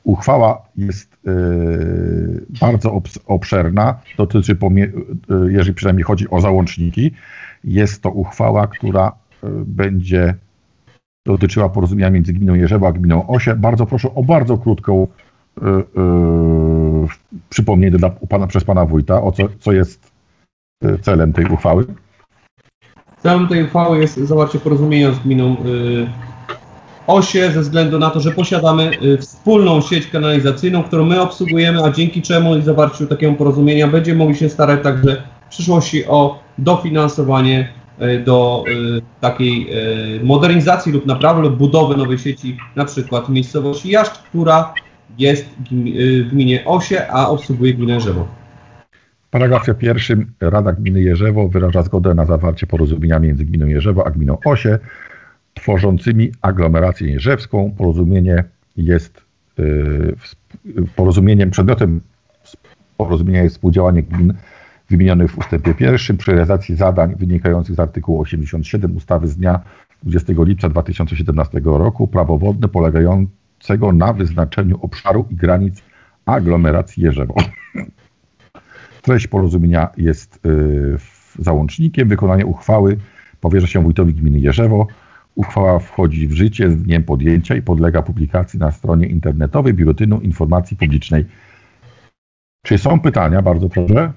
Uchwała jest y, bardzo obs- obszerna, dotyczy, pomie- y, jeżeli przynajmniej chodzi o załączniki, jest to uchwała, która y, będzie dotyczyła porozumienia między gminą Jerzewo a gminą Osie. Bardzo proszę o bardzo krótką y, y, przypomnienie dla pana, przez pana wójta, o co, co jest y, celem tej uchwały. Celem tej uchwały jest zawarcie porozumienia z gminą y, Osie ze względu na to, że posiadamy y, wspólną sieć kanalizacyjną, którą my obsługujemy, a dzięki czemu i zawarciu takiego porozumienia będziemy mogli się starać także w przyszłości o dofinansowanie y, do y, takiej y, modernizacji lub naprawy lub budowy nowej sieci, na przykład w miejscowości Jaszcz, która jest w gminie Osie, a obsługuje gminę Jerzewo. W paragrafie pierwszym Rada Gminy Jerzewo wyraża zgodę na zawarcie porozumienia między gminą Jerzewo a gminą Osie tworzącymi aglomerację jerzewską. Porozumienie jest yy, porozumieniem, przedmiotem porozumienia jest współdziałanie gmin wymienionych w ustępie pierwszym przy realizacji zadań wynikających z artykułu osiemdziesiąt siedem ustawy z dnia dwudziestego lipca dwa tysiące siedemnastego roku prawo wodne polegającego na wyznaczeniu obszaru i granic aglomeracji Jerzewo. Treść porozumienia jest yy, załącznikiem. Wykonanie uchwały powierza się wójtowi gminy Jerzewo. Uchwała wchodzi w życie z dniem podjęcia i podlega publikacji na stronie internetowej Biuletynu Informacji Publicznej. Czy są pytania? Bardzo proszę.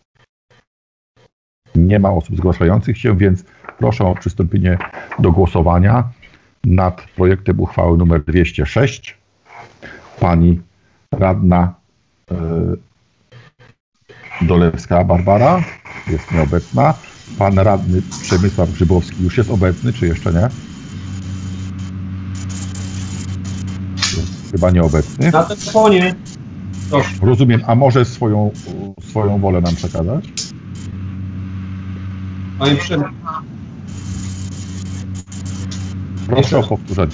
Nie ma osób zgłaszających się, więc proszę o przystąpienie do głosowania nad projektem uchwały nr dwieście sześć. Pani radna yy, Dolewska Barbara jest nieobecna. Pan radny Przemysław Grzybowski już jest obecny, czy jeszcze nie? Jest chyba nieobecny. Na telefonie. Proszę. Rozumiem, a może swoją, swoją wolę nam przekazać? Panie Przemysław. Proszę o powtórzenie.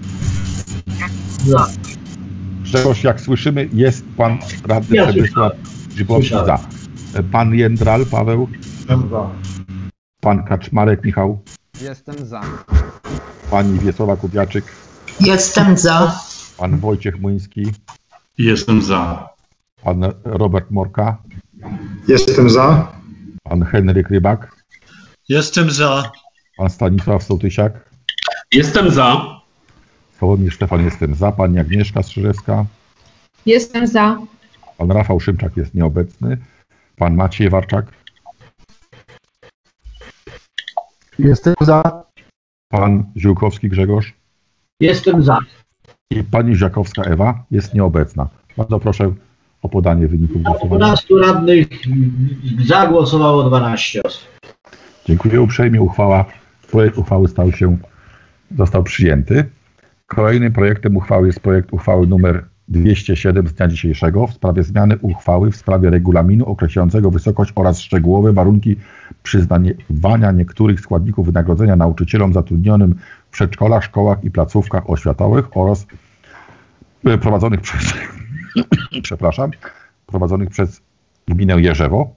Za. Czegoś, jak słyszymy, jest pan radny Ja Przemysław Grzybowski za. Pan Jędral Paweł. Pan Kaczmarek Michał. Jestem za. Pani Wiesława Kubiaczyk. Jestem za. Pan Wojciech Młyński. Jestem za. Pan Robert Morka. Jestem za. Pan Henryk Rybak. Jestem za. Pan Stanisław Sołtysiak. Jestem za. Sławomir Stefan, jestem za. Pani Agnieszka Strzyżewska. Jestem za. Pan Rafał Szymczak jest nieobecny. Pan Maciej Warczak. Jestem za. Pan Ziółkowski Grzegorz. Jestem za. I pani Ziakowska Ewa jest nieobecna. Bardzo proszę o podanie wyników głosowania. dwunastu radnych zagłosowało dwanaście osób. Dziękuję uprzejmie. Uchwała, projekt uchwały stał się, został przyjęty. Kolejnym projektem uchwały jest projekt uchwały numer dwieście siedem z dnia dzisiejszego w sprawie zmiany uchwały w sprawie regulaminu określającego wysokość oraz szczegółowe warunki przyznawania niektórych składników wynagrodzenia nauczycielom zatrudnionym w przedszkolach, szkołach i placówkach oświatowych oraz prowadzonych przez przepraszam, prowadzonych przez gminę Jerzewo.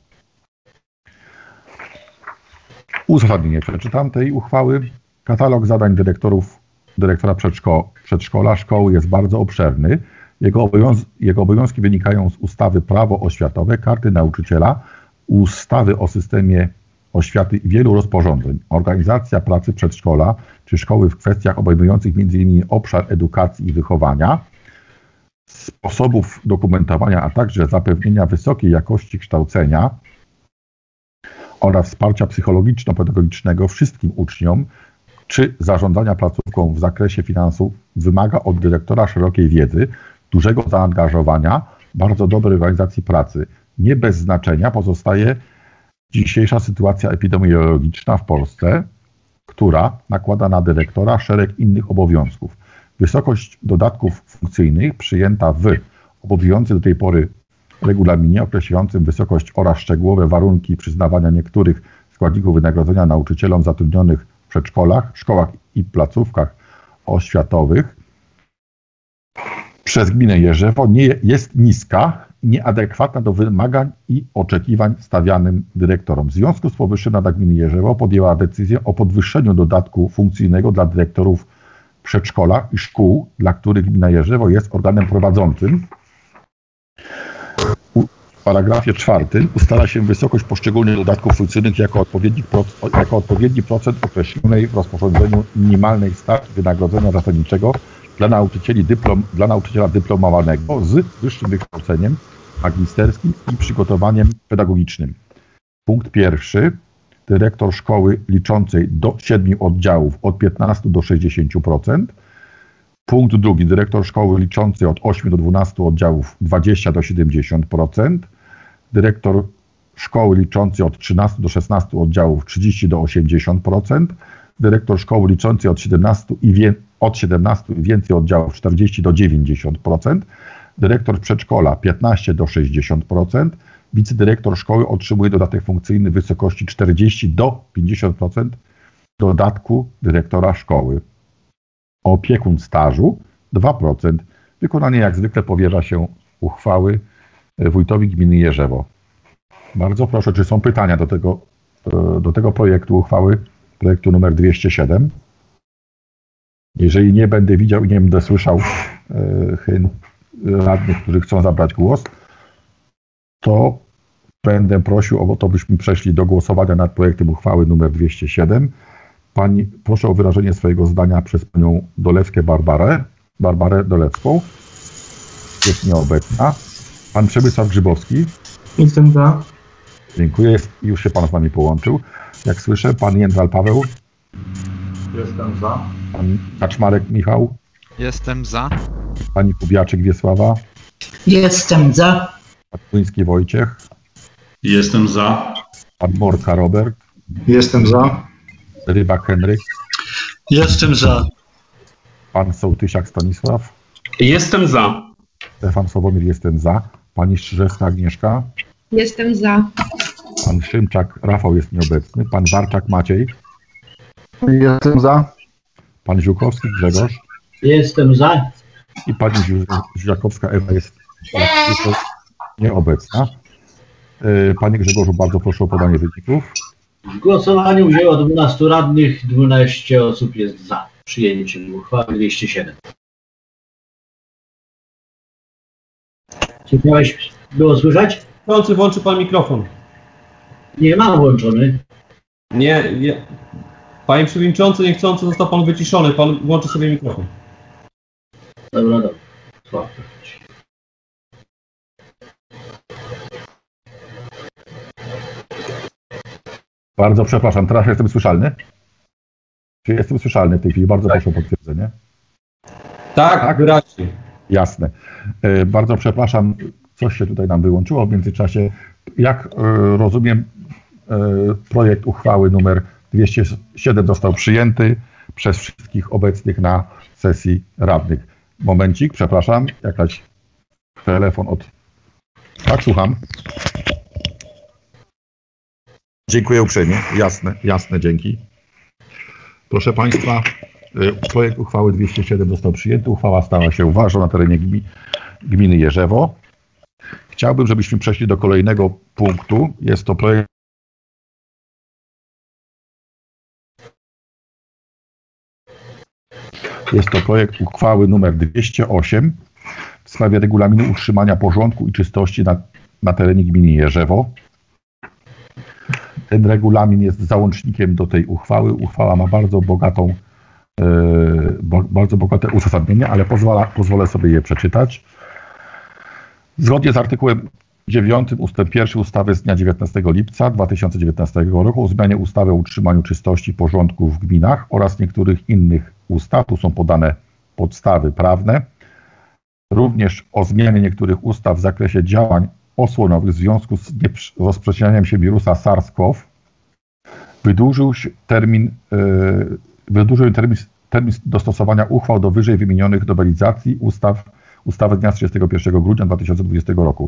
Uzasadnienie przeczytam tej uchwały. Katalog zadań dyrektorów, dyrektora przedszko, przedszkola, szkoły jest bardzo obszerny. Jego, obowiąz jego obowiązki wynikają z ustawy Prawo oświatowe, Karty Nauczyciela, ustawy o systemie oświaty i wielu rozporządzeń. Organizacja pracy przedszkola czy szkoły w kwestiach obejmujących między innymi obszar edukacji i wychowania, sposobów dokumentowania, a także zapewnienia wysokiej jakości kształcenia oraz wsparcia psychologiczno-pedagogicznego wszystkim uczniom, czy zarządzania placówką w zakresie finansów wymaga od dyrektora szerokiej wiedzy, dużego zaangażowania, bardzo dobrej organizacji pracy. Nie bez znaczenia pozostaje dzisiejsza sytuacja epidemiologiczna w Polsce, która nakłada na dyrektora szereg innych obowiązków. Wysokość dodatków funkcyjnych przyjęta w obowiązującym do tej pory regulaminie określającym wysokość oraz szczegółowe warunki przyznawania niektórych składników wynagrodzenia nauczycielom zatrudnionych w przedszkolach, szkołach i placówkach oświatowych przez gminę Jerzewo nie jest niska, nieadekwatna do wymagań i oczekiwań stawianym dyrektorom. W związku z powyższym Rada Gminy Jerzewo podjęła decyzję o podwyższeniu dodatku funkcyjnego dla dyrektorów przedszkola i szkół, dla których gmina Jerzewo jest organem prowadzącym. W paragrafie czwartym ustala się wysokość poszczególnych dodatków funkcyjnych jako odpowiedni, proc- jako odpowiedni procent określonej w rozporządzeniu minimalnej stawki wynagrodzenia zasadniczego dla nauczycieli dyplom, dla nauczyciela dyplomowanego z wyższym wykształceniem magisterskim i przygotowaniem pedagogicznym. Punkt pierwszy. Dyrektor szkoły liczącej do siedmiu oddziałów od piętnastu do sześćdziesięciu procent. Punkt drugi. Dyrektor szkoły liczącej od ośmiu do dwunastu oddziałów dwadzieścia do siedemdziesięciu procent. Dyrektor szkoły liczącej od trzynastu do szesnastu oddziałów trzydzieści do osiemdziesięciu procent. Dyrektor szkoły liczącej od siedemnastu i, wie, od siedemnastu i więcej oddziałów czterdzieści do dziewięćdziesięciu procent. Dyrektor przedszkola piętnaście do sześćdziesięciu procent. Wicedyrektor szkoły otrzymuje dodatek funkcyjny w wysokości czterdzieści do pięćdziesięciu procent dodatku dyrektora szkoły. Opiekun stażu dwa procent. Wykonanie jak zwykle powierza się uchwały wójtowi gminy Jerzewo. Bardzo proszę, czy są pytania do tego, do tego projektu uchwały, projektu numer dwieście siedem? Jeżeli nie będę widział i nie będę słyszał e, radnych, którzy chcą zabrać głos, to będę prosił o to, byśmy przeszli do głosowania nad projektem uchwały numer dwieście siedem. Pani, proszę o wyrażenie swojego zdania przez panią Dolewską Barbarę, Barbarę Dolewską. Jest nieobecna. Pan Przemysław Grzybowski. Jestem za. Dziękuję. Jest, już się pan z nami połączył. Jak słyszę, pan Jędral Paweł. Jestem za. Pan Kaczmarek Michał. Jestem za. Pani Kubiaczyk Wiesława. Jestem za. Pan Płyński Wojciech. Jestem za. Pan Morka Robert. Jestem za. Rybak Henryk. Jestem za. Pan Sołtysiak Stanisław. Jestem za. Stefan Sławomir, jestem za. Pani Strzyżewska Agnieszka. Jestem za. Pan Szymczak Rafał jest nieobecny. Pan Warczak Maciej. Jestem za. Pan Ziółkowski Grzegorz. Jestem za. I pani Ziółkowska Ewa jest nieobecna. Panie Grzegorzu, bardzo proszę o podanie wyników. W głosowaniu wzięło dwunastu radnych, dwanaście osób jest za przyjęciem uchwały dwieście siedem. Czy miałeś było słyszeć? Włączy, włączy pan mikrofon. Nie mam włączony. Nie, nie. Panie przewodniczący, niechcący został pan wyciszony. Pan włączy sobie mikrofon. Dobra, dobra. Słabo. Bardzo przepraszam, teraz jestem słyszalny? Czy jestem słyszalny w tej chwili? Bardzo proszę o potwierdzenie. Tak, tak, wyraźnie. Jasne. E, bardzo przepraszam, coś się tutaj nam wyłączyło w międzyczasie. Jak e, rozumiem, e, projekt uchwały numer dwieście siedem został przyjęty przez wszystkich obecnych na sesji radnych. Momencik, przepraszam, jakaś telefon od... Tak, słucham. Dziękuję uprzejmie. Jasne, jasne, dzięki. Proszę Państwa, projekt uchwały dwieście siedem został przyjęty. Uchwała stała się ważną na terenie gminy Jerzewo. Chciałbym, żebyśmy przeszli do kolejnego punktu. Jest to projekt Jest to projekt uchwały numer dwieście osiem w sprawie regulaminu utrzymania porządku i czystości na, na terenie gminy Jerzewo. Ten regulamin jest załącznikiem do tej uchwały. Uchwała ma bardzo bogatą, e, bo, bardzo bogate uzasadnienie, ale pozwala, pozwolę sobie je przeczytać. Zgodnie z artykułem dziewiątym ustęp pierwszy ustawy z dnia dziewiętnastego lipca dwa tysiące dziewiętnastego roku o zmianie ustawy o utrzymaniu czystości i porządku w gminach oraz niektórych innych ustaw, tu są podane podstawy prawne, również o zmianie niektórych ustaw w zakresie działań osłonowych w związku z rozprzestrzenianiem się wirusa SARS-CoV, wydłużył się termin, yy, wydłużył termin, termin dostosowania uchwał do wyżej wymienionych nowelizacji ustaw, ustawy dnia trzydziestego pierwszego grudnia dwa tysiące dwudziestego roku.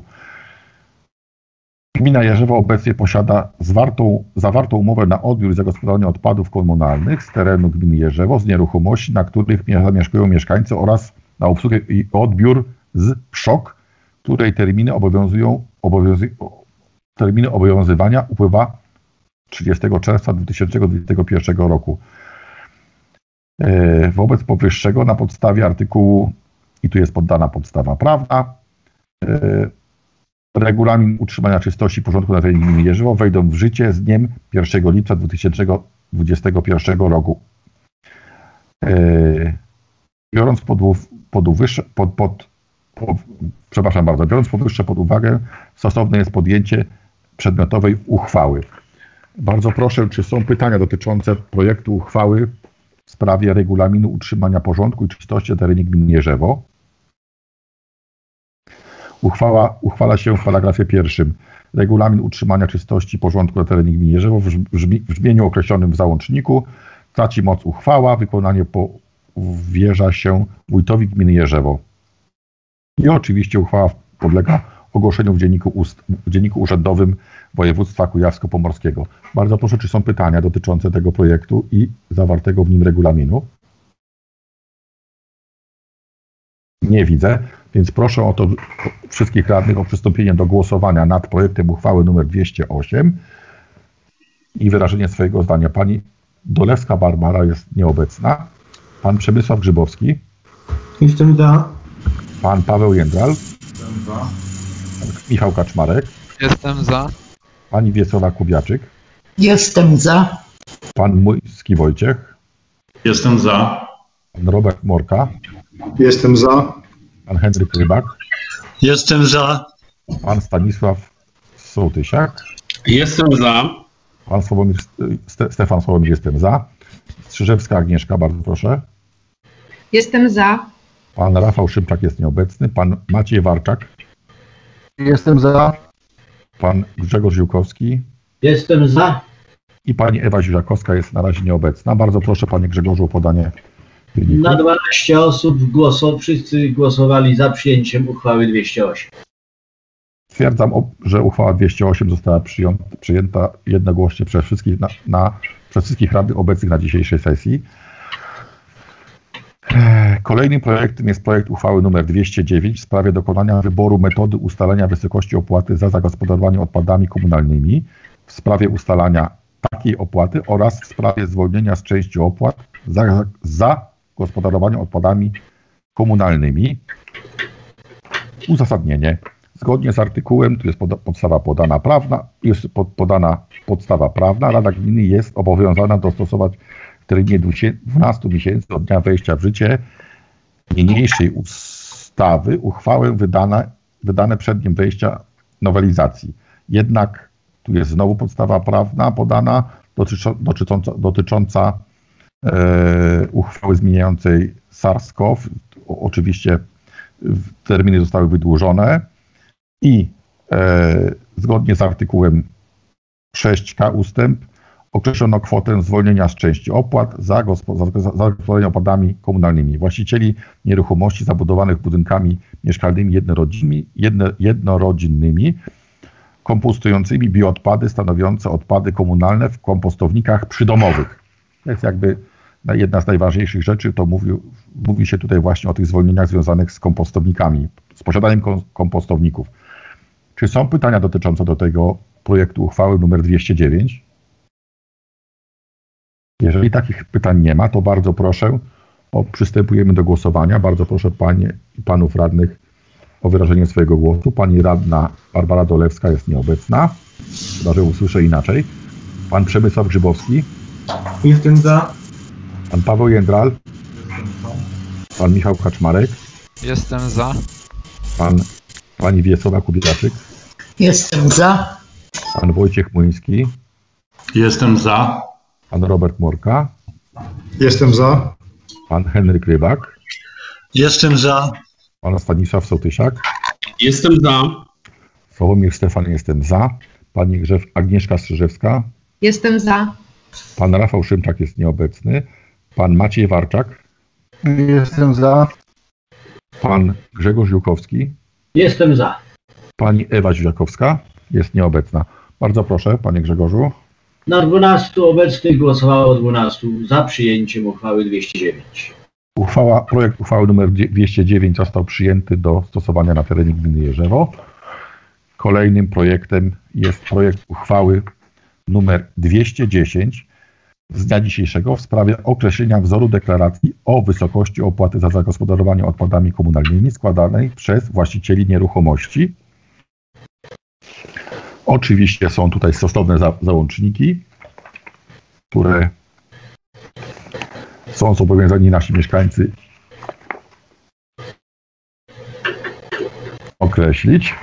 Gmina Jerzewo obecnie posiada zwartą, zawartą umowę na odbiór i zagospodarowanie odpadów komunalnych z terenu gminy Jerzewo, z nieruchomości, na których zamieszkują mieszkańcy, oraz na obsługę i odbiór z PSZOK, której terminy obowiązują, obowiązy, terminy obowiązywania upływa trzydziestego czerwca dwa tysiące dwudziestego pierwszego roku. E, wobec powyższego na podstawie artykułu, i tu jest poddana podstawa prawna, e, regulamin utrzymania czystości i porządku na terenie gminy Jerzewo wejdą w życie z dniem pierwszego lipca dwa tysiące dwudziestego pierwszego roku. E, biorąc pod, pod, uwyższe, pod, pod, pod, przepraszam bardzo, biorąc powyższe pod uwagę, stosowne jest podjęcie przedmiotowej uchwały. Bardzo proszę, czy są pytania dotyczące projektu uchwały w sprawie regulaminu utrzymania porządku i czystości na terenie gminy Jerzewo? Uchwała uchwala się w paragrafie pierwszym. Regulamin utrzymania czystości i porządku na terenie gminy Jerzewo w brzmi, w brzmieniu określonym w załączniku traci moc uchwała. Wykonanie powierza się wójtowi gminy Jerzewo. I oczywiście uchwała podlega ogłoszeniu w dzienniku, ust, w dzienniku urzędowym województwa kujawsko-pomorskiego. Bardzo proszę, czy są pytania dotyczące tego projektu i zawartego w nim regulaminu? Nie widzę, więc proszę o to wszystkich radnych o przystąpienie do głosowania nad projektem uchwały nr dwieście osiem i wyrażenie swojego zdania. Pani Dolewska Barbara jest nieobecna. Pan Przemysław Grzybowski. Jestem za. Pan Paweł Jędral. Jestem za. Pan Michał Kaczmarek. Jestem za. Pani Wiesława Kubiaczyk. Jestem za. Pan Młyński Wojciech. Jestem za. Pan Robert Morka. Jestem za. Pan Henryk Rybak. Jestem za. Pan Stanisław Sołtysiak. Jestem za. Pan Sławomir, Ste, Stefan Sławomir, jestem za. Strzyżewska Agnieszka, bardzo proszę. Jestem za. Pan Rafał Szymczak jest nieobecny. Pan Maciej Warczak. Jestem za. Pan Grzegorz Ziółkowski. Jestem za. I pani Ewa Ziółkowska jest na razie nieobecna. Bardzo proszę, panie Grzegorzu, o podanie wyniku. Na dwanaście osób głosowało, wszyscy głosowali za przyjęciem uchwały dwieście osiem. Stwierdzam, że uchwała dwieście osiem została przyjęta, przyjęta jednogłośnie przez wszystkich, na, na, przez wszystkich radnych obecnych na dzisiejszej sesji. Kolejnym projektem jest projekt uchwały nr dwieście dziewięć w sprawie dokonania wyboru metody ustalenia wysokości opłaty za zagospodarowanie odpadami komunalnymi, w sprawie ustalania takiej opłaty oraz w sprawie zwolnienia z części opłat za, za gospodarowanie odpadami komunalnymi. Uzasadnienie. Zgodnie z artykułem, tu jest poda, podstawa podana prawna, jest pod, podana podstawa prawna, Rada Gminy jest obowiązana dostosować w terminie dwunastu miesięcy od dnia wejścia w życie niniejszej ustawy uchwałę wydane, wydane przed dniem wejścia nowelizacji. Jednak tu jest znowu podstawa prawna podana dotycząca, dotycząca e, uchwały zmieniającej SARS-CoV. Oczywiście terminy zostały wydłużone i e, zgodnie z artykułem sześć k ustęp określono kwotę zwolnienia z części opłat za gospodarowanie odpadami komunalnymi właścicieli nieruchomości zabudowanych budynkami mieszkalnymi jednorodzinnymi, jedno, jednorodzinnymi kompostującymi bioodpady stanowiące odpady komunalne w kompostownikach przydomowych. To jest jakby jedna z najważniejszych rzeczy, to mówi, mówi się tutaj właśnie o tych zwolnieniach związanych z kompostownikami, z posiadaniem kompostowników. Czy są pytania dotyczące do tego projektu uchwały nr dwieście dziewięć? Jeżeli takich pytań nie ma, to bardzo proszę, o, przystępujemy do głosowania. Bardzo proszę panie i panów radnych o wyrażenie swojego głosu. Pani radna Barbara Dolewska jest nieobecna, chyba że usłyszę inaczej. Pan Przemysław Grzybowski. Jestem za. Pan Paweł Jędral. Pan Michał Kaczmarek. Jestem za. Pan, pani Wiesława Kubiaczyk. Jestem za. Pan Wojciech Młyński. Jestem za. Pan Robert Morka. Jestem za. Pan Henryk Rybak. Jestem za. Pan Stanisław Sołtysiak. Jestem za. Sławomir Stefan, jestem za. Pani Grzew, Agnieszka Strzyżewska. Jestem za. Pan Rafał Szymczak jest nieobecny. Pan Maciej Warczak. Jestem za. Pan Grzegorz Ziółkowski. Jestem za. Pani Ewa Ziółkowska jest nieobecna. Bardzo proszę, panie Grzegorzu. Na dwunastu obecnych głosowało dwunastu za przyjęciem uchwały dwieście dziewięć. Uchwała, projekt uchwały nr dwieście dziewięć został przyjęty do stosowania na terenie gminy Jerzewo. Kolejnym projektem jest projekt uchwały nr dwieście dziesięć z dnia dzisiejszego w sprawie określenia wzoru deklaracji o wysokości opłaty za zagospodarowanie odpadami komunalnymi składanej przez właścicieli nieruchomości. Oczywiście są tutaj stosowne za załączniki, które są zobowiązani nasi mieszkańcy określić.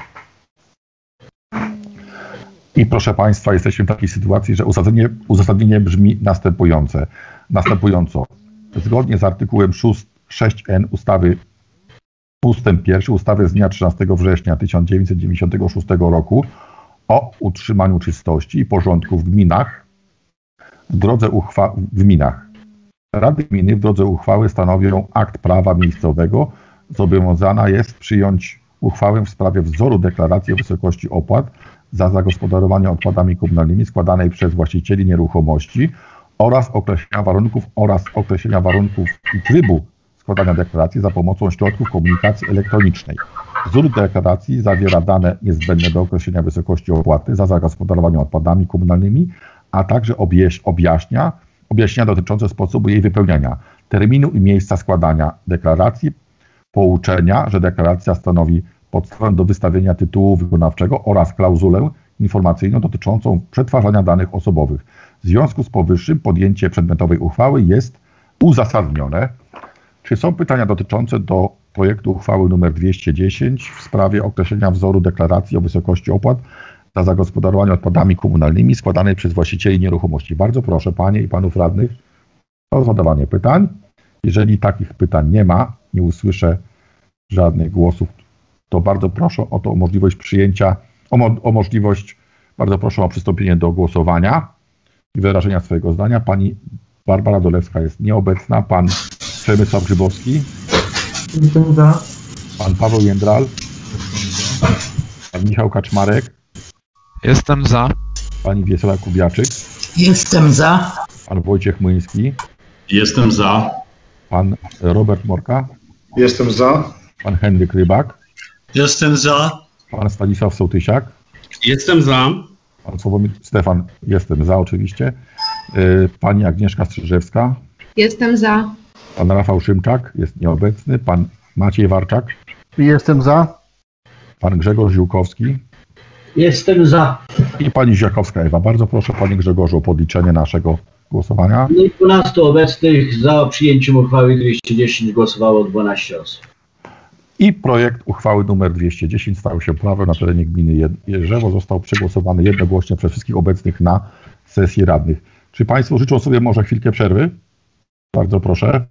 I proszę Państwa, jesteśmy w takiej sytuacji, że uzasadnienie, uzasadnienie brzmi następujące, następująco. Zgodnie z artykułem sześć n ustawy, ustęp pierwszy ustawy z dnia trzynastego września tysiąc dziewięćset dziewięćdziesiątego szóstego roku o utrzymaniu czystości i porządku w gminach, w drodze uchwały w gminach. Rady gminy w drodze uchwały stanowią akt prawa miejscowego. Zobowiązana jest przyjąć uchwałę w sprawie wzoru deklaracji o wysokości opłat za zagospodarowanie odpadami komunalnymi składanej przez właścicieli nieruchomości oraz określenia warunków oraz określenia warunków i trybu składania deklaracji za pomocą środków komunikacji elektronicznej. Wzór deklaracji zawiera dane niezbędne do określenia wysokości opłaty za zagospodarowanie odpadami komunalnymi, a także objaśnia, objaśnienia dotyczące sposobu jej wypełniania, terminu i miejsca składania deklaracji, pouczenia, że deklaracja stanowi podstawę do wystawienia tytułu wykonawczego oraz klauzulę informacyjną dotyczącą przetwarzania danych osobowych. W związku z powyższym podjęcie przedmiotowej uchwały jest uzasadnione. Czy są pytania dotyczące do projektu uchwały nr dwieście dziesięć w sprawie określenia wzoru deklaracji o wysokości opłat za zagospodarowanie odpadami komunalnymi składanej przez właścicieli nieruchomości? Bardzo proszę Panie i Panów Radnych o zadawanie pytań. Jeżeli takich pytań nie ma, nie usłyszę żadnych głosów, to bardzo proszę o to możliwość przyjęcia, o, mo o możliwość, bardzo proszę o przystąpienie do głosowania i wyrażenia swojego zdania. Pani Barbara Dolewska jest nieobecna, pan Przemysław Grzybowski, Jestem za. pan Paweł Jędral, pan Michał Kaczmarek, Jestem za. pani Wiesława Kubiaczyk, Jestem za. pan Wojciech Młyński, Jestem za. pan Robert Morka, Jestem za. pan Henryk Rybak, Jestem za. pan Stanisław Sołtysiak, Jestem za. pan Sławomir Stefan, jestem za oczywiście, yy, pani Agnieszka Strzyżewska, Jestem za. pan Rafał Szymczak jest nieobecny, pan Maciej Warczak, Jestem za. pan Grzegorz Ziółkowski Jestem za. i pani Ziakowska Ewa. Bardzo proszę panie Grzegorzu o podliczenie naszego głosowania. No i dwunastu obecnych za przyjęciem uchwały dwieście dziesięć głosowało dwanaście osób. I projekt uchwały nr dwieście dziesięć stał się prawem na terenie gminy Jerzewo. Został przegłosowany jednogłośnie przez wszystkich obecnych na sesji radnych. Czy Państwo życzą sobie może chwilkę przerwy? Bardzo proszę.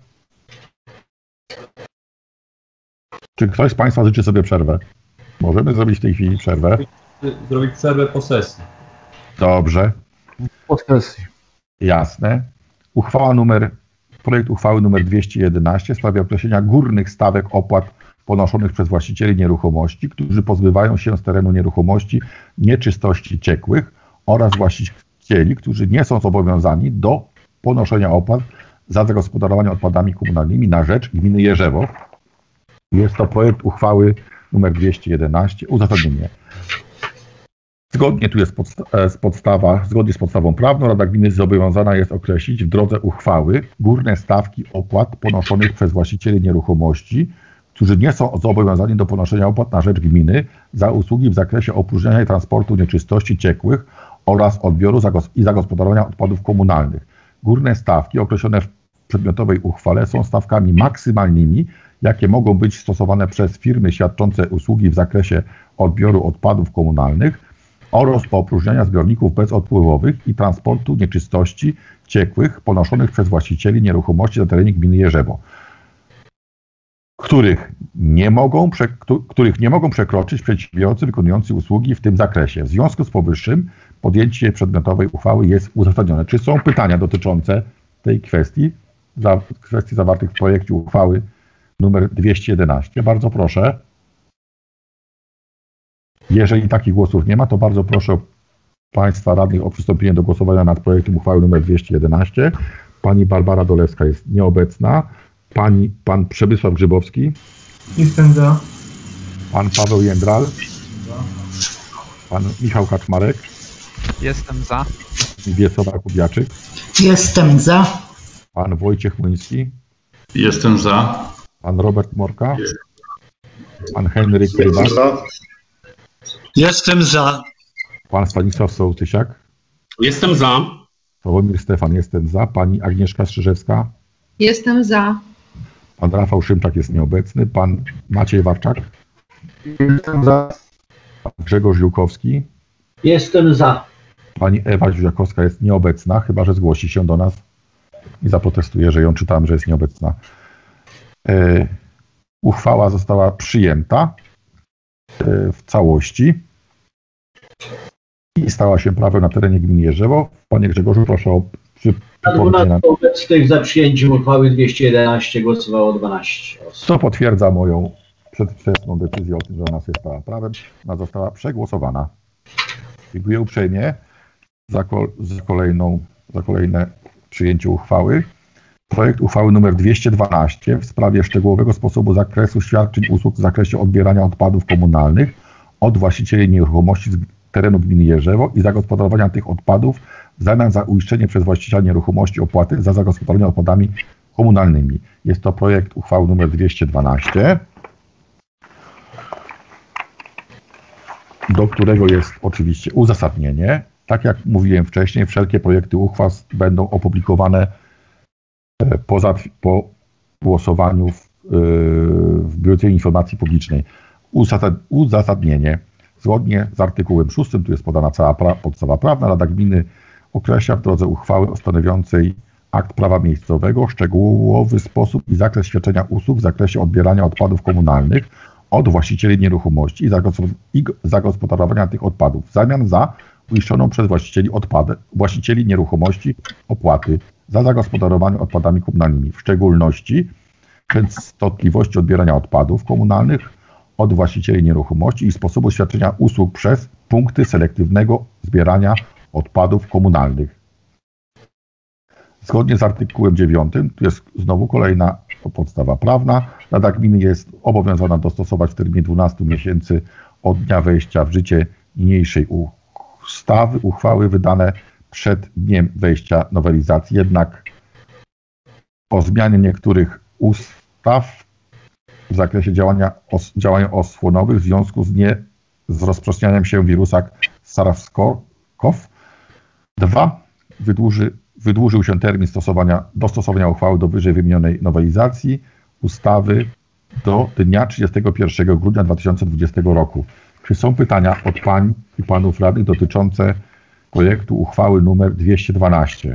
Czy ktoś z Państwa życzy sobie przerwę? Możemy zrobić w tej chwili przerwę. Zrobić przerwę po sesji. Dobrze. Po sesji. Jasne. Uchwała numer, projekt uchwały nr dwieście jedenaście w sprawie określenia górnych stawek opłat ponoszonych przez właścicieli nieruchomości, którzy pozbywają się z terenu nieruchomości nieczystości ciekłych oraz właścicieli, którzy nie są zobowiązani do ponoszenia opłat za zagospodarowanie odpadami komunalnymi na rzecz gminy Jerzewo. Jest to projekt uchwały nr dwieście jedenaście. Uzasadnienie. Zgodnie tu jest podsta z podstawa, zgodnie z podstawą prawną Rada Gminy zobowiązana jest określić w drodze uchwały górne stawki opłat ponoszonych przez właścicieli nieruchomości, którzy nie są zobowiązani do ponoszenia opłat na rzecz gminy za usługi w zakresie opróżniania i transportu nieczystości ciekłych oraz odbioru i zagospodarowania odpadów komunalnych. Górne stawki określone w przedmiotowej uchwale są stawkami maksymalnymi, jakie mogą być stosowane przez firmy świadczące usługi w zakresie odbioru odpadów komunalnych oraz opróżniania zbiorników bezodpływowych i transportu nieczystości ciekłych ponoszonych przez właścicieli nieruchomości na terenie gminy Jerzewo, których nie mogą, których nie mogą przekroczyć przedsiębiorcy wykonujący usługi w tym zakresie. W związku z powyższym podjęcie przedmiotowej uchwały jest uzasadnione. Czy są pytania dotyczące tej kwestii, za, kwestii zawartych w projekcie uchwały nr dwieście jedenaście? Bardzo proszę. Jeżeli takich głosów nie ma, to bardzo proszę Państwa radnych o przystąpienie do głosowania nad projektem uchwały nr dwieście jedenaście. Pani Barbara Dolewska jest nieobecna. Pani, pan Przemysław Grzybowski. Jestem za. Pan Paweł Jędral. Pan Michał Kaczmarek. Jestem za. Wiesława Kubiaczyk, Jestem za. pan Wojciech Młyński, Jestem za. pan Robert Morka, pan Henryk Rybak, Jestem za. pan Stanisław Sołtysiak, Jestem za. Sławomir Stefan, jestem za, pani Agnieszka Strzyżewska, Jestem za. pan Rafał Szymczak jest nieobecny, pan Maciej Warczak, Jestem za. pan Grzegorz Ziółkowski, Jestem za. pani Ewa Ziuziakowska jest nieobecna, chyba że zgłosi się do nas i zaprotestuje, że ją czytałem, że jest nieobecna. E, uchwała została przyjęta e, w całości i stała się prawem na terenie gminy Jerzewo. Panie Grzegorzu, proszę o przy, Na dwunastu obecnych za przyjęciem uchwały dwieście jedenaście głosowało dwanaście osób. co potwierdza moją przedwczesną decyzję o tym, że ona się stała prawem. Ona została przegłosowana. Dziękuję uprzejmie za, kol, za, kolejną, za kolejne przyjęcie uchwały. Projekt uchwały nr dwieście dwanaście w sprawie szczegółowego sposobu zakresu świadczeń usług w zakresie odbierania odpadów komunalnych od właścicieli nieruchomości z terenu gminy Jerzewo i zagospodarowania tych odpadów w zamian za uiszczenie przez właściciela nieruchomości opłaty za zagospodarowanie odpadami komunalnymi. Jest to projekt uchwały nr dwieście dwanaście, do którego jest oczywiście uzasadnienie. Tak jak mówiłem wcześniej, wszelkie projekty uchwał będą opublikowane po, po głosowaniu w, w Biuletynie Informacji Publicznej. Uzasadnienie. Zgodnie z artykułem szóstym, tu jest podana cała pra, podstawa prawna, Rada Gminy określa w drodze uchwały stanowiącej akt prawa miejscowego szczegółowy sposób i zakres świadczenia usług w zakresie odbierania odpadów komunalnych od właścicieli nieruchomości i zagospodarowania tych odpadów w zamian za uiszczoną przez właścicieli odpady, właścicieli nieruchomości opłaty za zagospodarowanie odpadami komunalnymi, w szczególności częstotliwości odbierania odpadów komunalnych od właścicieli nieruchomości i sposobu świadczenia usług przez punkty selektywnego zbierania odpadów komunalnych. Zgodnie z artykułem dziewiątym, tu jest znowu kolejna podstawa prawna, Rada Gminy jest obowiązana dostosować w terminie dwunastu miesięcy od dnia wejścia w życie niniejszej ustawy uchwały wydane przed dniem wejścia nowelizacji. Jednak o zmianie niektórych ustaw w zakresie działania, os, działań osłonowych w związku z, nie, z rozprzestrzenianiem się wirusa SARS-CoV dwa wydłuży, wydłużył się termin stosowania, dostosowania uchwały do wyżej wymienionej nowelizacji ustawy do dnia trzydziestego pierwszego grudnia dwa tysiące dwudziestego roku. Czy są pytania od pań i panów radnych dotyczące projektu uchwały nr dwieście dwanaście?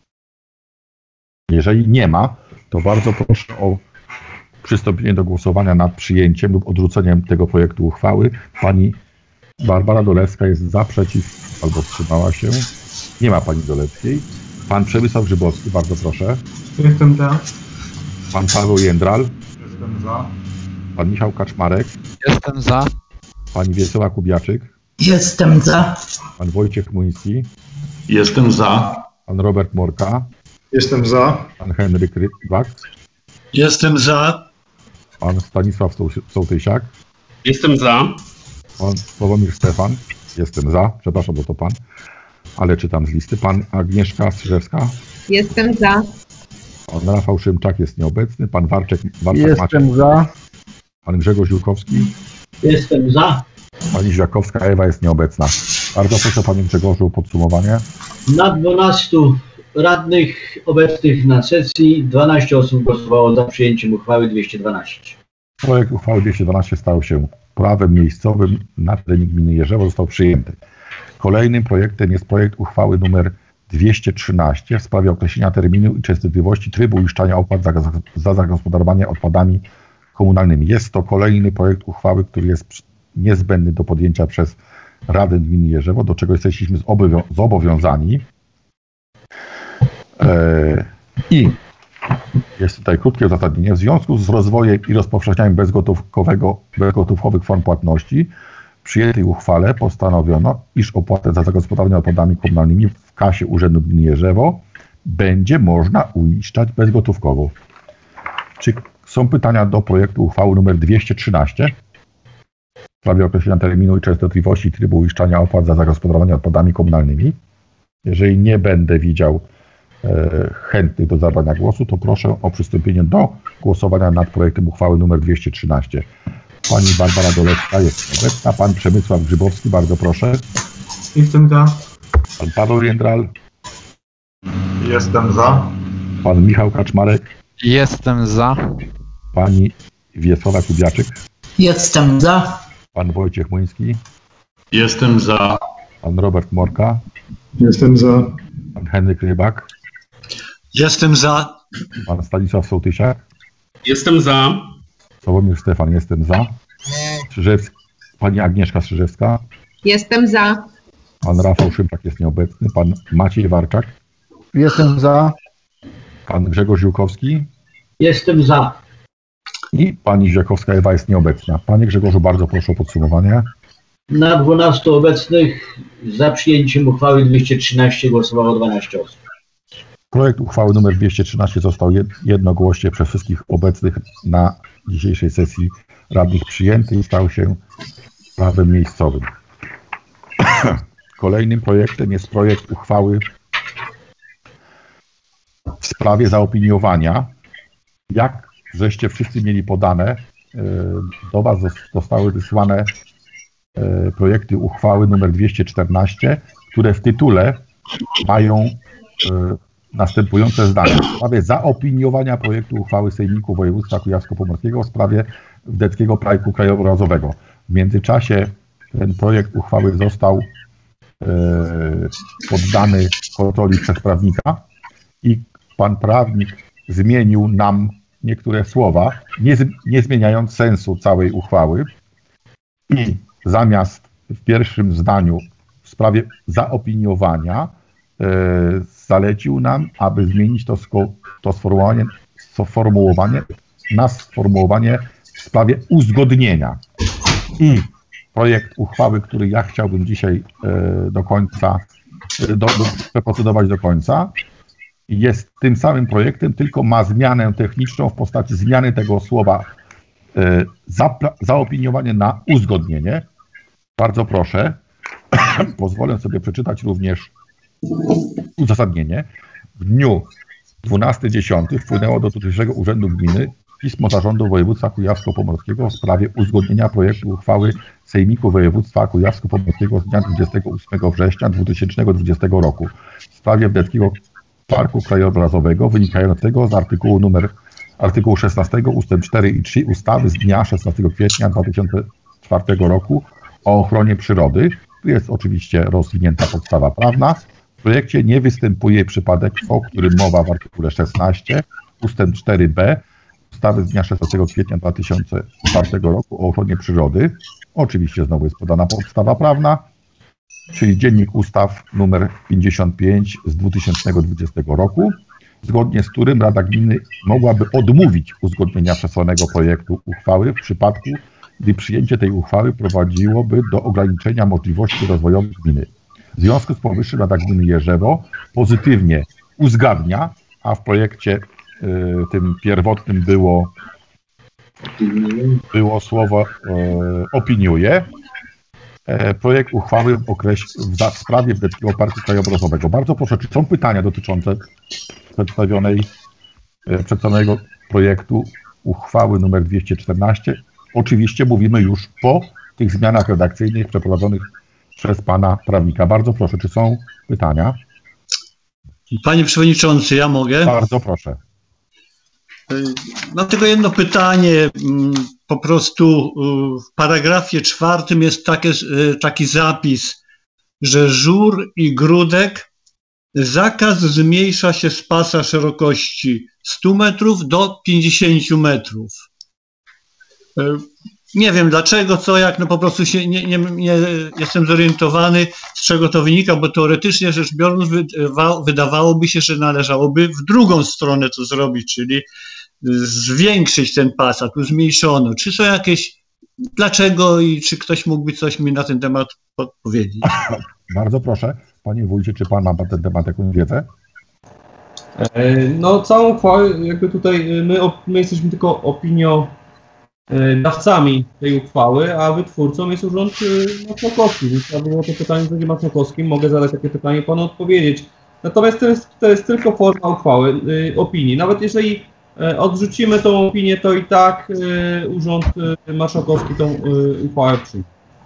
Jeżeli nie ma, to bardzo proszę o przystąpienie do głosowania nad przyjęciem lub odrzuceniem tego projektu uchwały. Pani Barbara Dolewska jest za, przeciw albo wstrzymała się. Nie ma pani Dolewskiej. Pan Przemysław Grzybowski, bardzo proszę. Jestem za. Pan Paweł Jędral. Jestem za. Pan Michał Kaczmarek. Jestem za. Pani Wiesława Kubiaczyk. Jestem za. Pan Wojciech Młyński. Jestem za. Pan Robert Morka. Jestem za. Pan Henryk Rybak. Jestem za. Pan Stanisław Sołtysiak. Jestem za. Pan Sławomir Stefan. Jestem za. Przepraszam, bo to pan. Ale czytam z listy. Pan Agnieszka Strzyżewska. Jestem za. Pan Rafał Szymczak jest nieobecny. Pan Warczek, Warczak Jestem Maciej. za. Pan Grzegorz Ziółkowski. Jestem za. Pani Ziakowska Ewa jest nieobecna. Bardzo proszę panie Grzegorzu o podsumowanie. Na dwunastu radnych obecnych na sesji dwanaście osób głosowało za przyjęciem uchwały dwieście dwanaście. Projekt uchwały dwieście dwanaście stał się prawem miejscowym na terenie gminy Jerzewo, został przyjęty. Kolejnym projektem jest projekt uchwały nr dwieście trzynaście w sprawie określenia terminu i częstotliwości trybu uiszczania opłat za, za zagospodarowanie odpadami komunalnymi. Jest to kolejny projekt uchwały, który jest niezbędny do podjęcia przez Radę Gminy Jerzewo, do czego jesteśmy zobowiązani. Eee, I jest tutaj krótkie uzasadnienie. W związku z rozwojem i rozpowszechnianiem bezgotówkowego, bezgotówkowych form płatności w przyjętej uchwale postanowiono, iż opłatę za zagospodarowanie odpadami komunalnymi w kasie Urzędu Gminy Jerzewo będzie można uiszczać bezgotówkowo. Czy są pytania do projektu uchwały nr dwieście trzynaście w sprawie określenia terminu i częstotliwości trybu uiszczania opłat za zagospodarowanie odpadami komunalnymi? Jeżeli nie będę widział e, chętnych do zabrania głosu, to proszę o przystąpienie do głosowania nad projektem uchwały nr dwieście trzynaście. Pani Barbara Dolewska jest obecna. Pan Przemysław Grzybowski, bardzo proszę. Jestem za. Pan Paweł Jędral. Jestem za. Pan Michał Kaczmarek. Jestem za. Pani Wiesława Kubiaczyk. Jestem za. Pan Wojciech Młyński. Jestem za. Pan Robert Morka. Jestem za. Pan Henryk Rybak. Jestem za. Pan Stanisław Sołtysiak. Jestem za. Sławomir Stefan, jestem za. Strzyżewski, pani Agnieszka Strzyżewska. Jestem za. Pan Rafał Szymczak jest nieobecny. Pan Maciej Warczak. Jestem za. Pan Grzegorz Ziółkowski. Jestem za. I pani Ziakowska Ewa jest nieobecna. Panie Grzegorzu, bardzo proszę o podsumowanie. Na dwunastu obecnych za przyjęciem uchwały dwieście trzynaście głosowało dwanaście osób. Projekt uchwały nr dwieście trzynaście został jednogłośnie przez wszystkich obecnych na dzisiejszej sesji radnych przyjęty i stał się prawem miejscowym. Kolejnym projektem jest projekt uchwały w sprawie zaopiniowania. Jak żeście wszyscy mieli podane, do Was zostały wysłane projekty uchwały nr dwieście czternaście, które w tytule mają następujące zdania. W sprawie zaopiniowania projektu uchwały Sejmiku Województwa Kujawsko-Pomorskiego w sprawie Wdeckiego Parku Krajobrazowego. W międzyczasie ten projekt uchwały został e, poddany kontroli przez prawnika i pan prawnik zmienił nam niektóre słowa, nie, nie zmieniając sensu całej uchwały, i zamiast w pierwszym zdaniu w sprawie zaopiniowania zalecił nam, aby zmienić to, to sformułowanie, sformułowanie na sformułowanie w sprawie uzgodnienia. I projekt uchwały, który ja chciałbym dzisiaj do końca, do, do, przeprocedować do końca, jest tym samym projektem, tylko ma zmianę techniczną w postaci zmiany tego słowa za, zaopiniowanie na uzgodnienie. Bardzo proszę, pozwolę sobie przeczytać również uzasadnienie. W dniu dwunastego dziesiątego wpłynęło do tutejszego Urzędu Gminy pismo Zarządu Województwa Kujawsko-Pomorskiego w sprawie uzgodnienia projektu uchwały Sejmiku Województwa Kujawsko-Pomorskiego z dnia dwudziestego ósmego września dwa tysiące dwudziestego roku w sprawie Wdeckiego Parku Krajobrazowego wynikającego z artykułu numer artykułu szesnastego ustęp cztery i trzy ustawy z dnia szesnastego kwietnia dwa tysiące czwartego roku o ochronie przyrody. Tu jest oczywiście rozwinięta podstawa prawna. W projekcie nie występuje przypadek, o którym mowa w artykule szesnastym ustęp cztery b ustawy z dnia szesnastego kwietnia dwa tysiące czwartego roku o ochronie przyrody. Oczywiście znowu jest podana podstawa prawna, czyli Dziennik Ustaw nr pięćdziesiąt pięć z dwa tysiące dwudziestego roku, zgodnie z którym Rada Gminy mogłaby odmówić uzgodnienia przesłanego projektu uchwały w przypadku, gdy przyjęcie tej uchwały prowadziłoby do ograniczenia możliwości rozwojowych gminy. W związku z powyższym Rada Gminy Jerzewo pozytywnie uzgadnia, a w projekcie y, tym pierwotnym było, było słowo y, opiniuje, y, projekt uchwały w, okreś- w, w sprawie Wdeckiego Parku Krajobrazowego. Bardzo proszę, czy są pytania dotyczące przedstawionej, y, przedstawionego projektu uchwały nr dwieście czternaście? Oczywiście mówimy już po tych zmianach redakcyjnych przeprowadzonych przez pana prawnika. Bardzo proszę, czy są pytania? Panie Przewodniczący, ja mogę? Bardzo proszę. Mam tylko jedno pytanie. Po prostu w paragrafie czwartym jest takie, taki zapis, że żur i grudek zakaz zmniejsza się z pasa szerokości stu metrów do pięćdziesięciu metrów. Nie wiem dlaczego, co, jak, no po prostu się nie, nie, nie jestem zorientowany, z czego to wynika, bo teoretycznie rzecz biorąc wydawa, wydawałoby się, że należałoby w drugą stronę to zrobić, czyli zwiększyć ten pas, a tu zmniejszono. Czy są jakieś, dlaczego i czy ktoś mógłby coś mi na ten temat podpowiedzieć? Bardzo proszę, panie wójcie, czy pan ma na ten temat jakąś wiedzę? No całą uchwałę, jakby tutaj my, my jesteśmy tylko opinio dawcami tej uchwały, a wytwórcą jest Urząd Marszałkowski. Więc to było to pytanie z Urzędem Marszałkowskim. Mogę zadać takie pytanie panu odpowiedzieć. Natomiast to jest, to jest tylko forma uchwały, opinii. Nawet jeżeli odrzucimy tą opinię, to i tak Urząd Marszałkowski tą uchwałę przyjmie.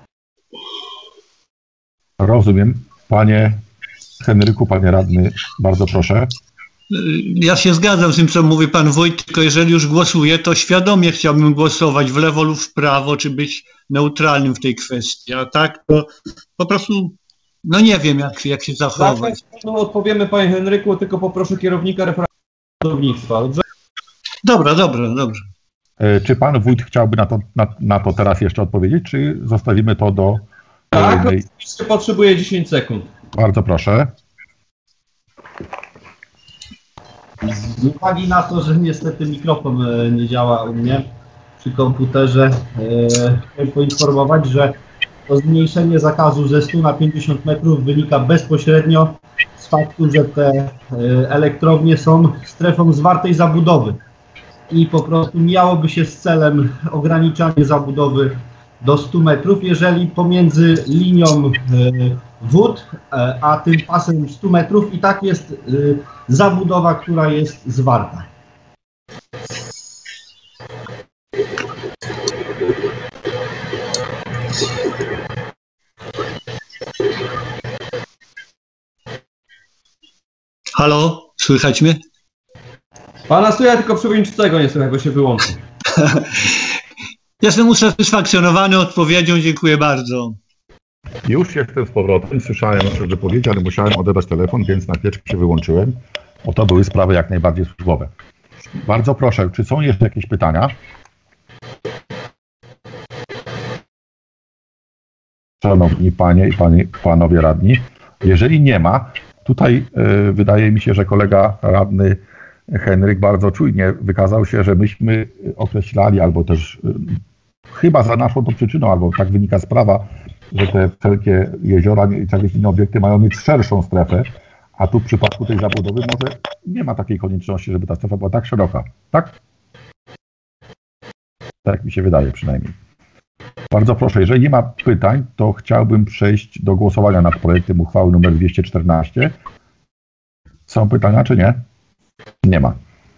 Rozumiem. Panie Henryku, panie radny, bardzo proszę. Ja się zgadzam z tym, co mówi pan wójt, tylko jeżeli już głosuję, to świadomie chciałbym głosować w lewo lub w prawo, czy być neutralnym w tej kwestii. A tak to po prostu, no nie wiem, jak, jak się zachować. No, odpowiemy, panie Henryku, tylko poproszę kierownika referendownictwa, dobrze? Dobra, dobra, dobrze. Czy pan wójt chciałby na to, na, na to teraz jeszcze odpowiedzieć, czy zostawimy to do... Tak, oczywiście potrzebuję dziesięć sekund. Bardzo proszę. Z uwagi na to, że niestety mikrofon nie działa u mnie przy komputerze, chcę poinformować, że to zmniejszenie zakazu ze stu na pięćdziesiąt metrów wynika bezpośrednio z faktu, że te elektrownie są strefą zwartej zabudowy i po prostu miałoby się z celem ograniczania zabudowy do stu metrów, jeżeli pomiędzy linią wód a tym pasem stu metrów i tak jest zabudowa, która jest zwarta. Halo, słychać mnie? Pana słychać, tylko przewodniczącego nie słychać, bo się wyłączył. Jestem usatysfakcjonowany odpowiedzią, dziękuję bardzo. Już jestem z powrotem, słyszałem nasze wypowiedzi, ale musiałem odebrać telefon, więc na chwileczkę się wyłączyłem, bo to były sprawy jak najbardziej służbowe. Bardzo proszę, czy są jeszcze jakieś pytania? Szanowni panie i panie, panowie radni, jeżeli nie ma, tutaj y, wydaje mi się, że kolega radny Henryk bardzo czujnie wykazał się, że myśmy określali, albo też y, chyba za naszą to przyczyną, albo tak wynika z prawa, że te wszelkie jeziora i jakieś inne obiekty mają mieć szerszą strefę, a tu w przypadku tej zabudowy może nie ma takiej konieczności, żeby ta strefa była tak szeroka, tak? Tak mi się wydaje przynajmniej. Bardzo proszę, jeżeli nie ma pytań, to chciałbym przejść do głosowania nad projektem uchwały nr dwieście czternaście. Są pytania, czy nie? Nie ma.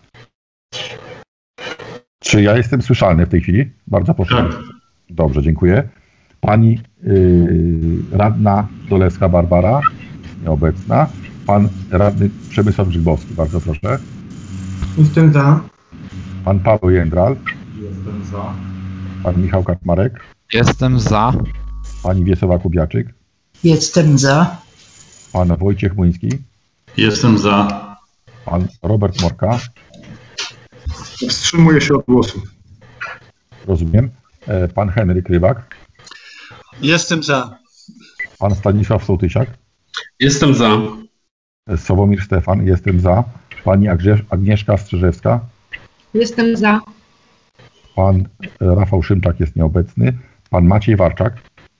Czy ja jestem słyszalny w tej chwili? Bardzo proszę. Tak. Dobrze, dziękuję. Pani yy, radna Dolewska Barbara, nieobecna. Pan radny Przemysław Grzybowski, bardzo proszę. Jestem za. Pan Paweł Jędral. Jestem za. Pan Michał Kaczmarek. Jestem za. Pani Wiesława Kubiaczyk. Jestem za. Pan Wojciech Młyński. Jestem za. Pan Robert Morka. Wstrzymuję się od głosu. Rozumiem. Pan Henryk Rybak. Jestem za. Pan Stanisław Sołtysiak. Jestem za. Sławomir Stefan. Jestem za. Pani Agnieszka Strzyżewska. Jestem za. Pan Rafał Szymczak jest nieobecny. Pan Maciej Warczak.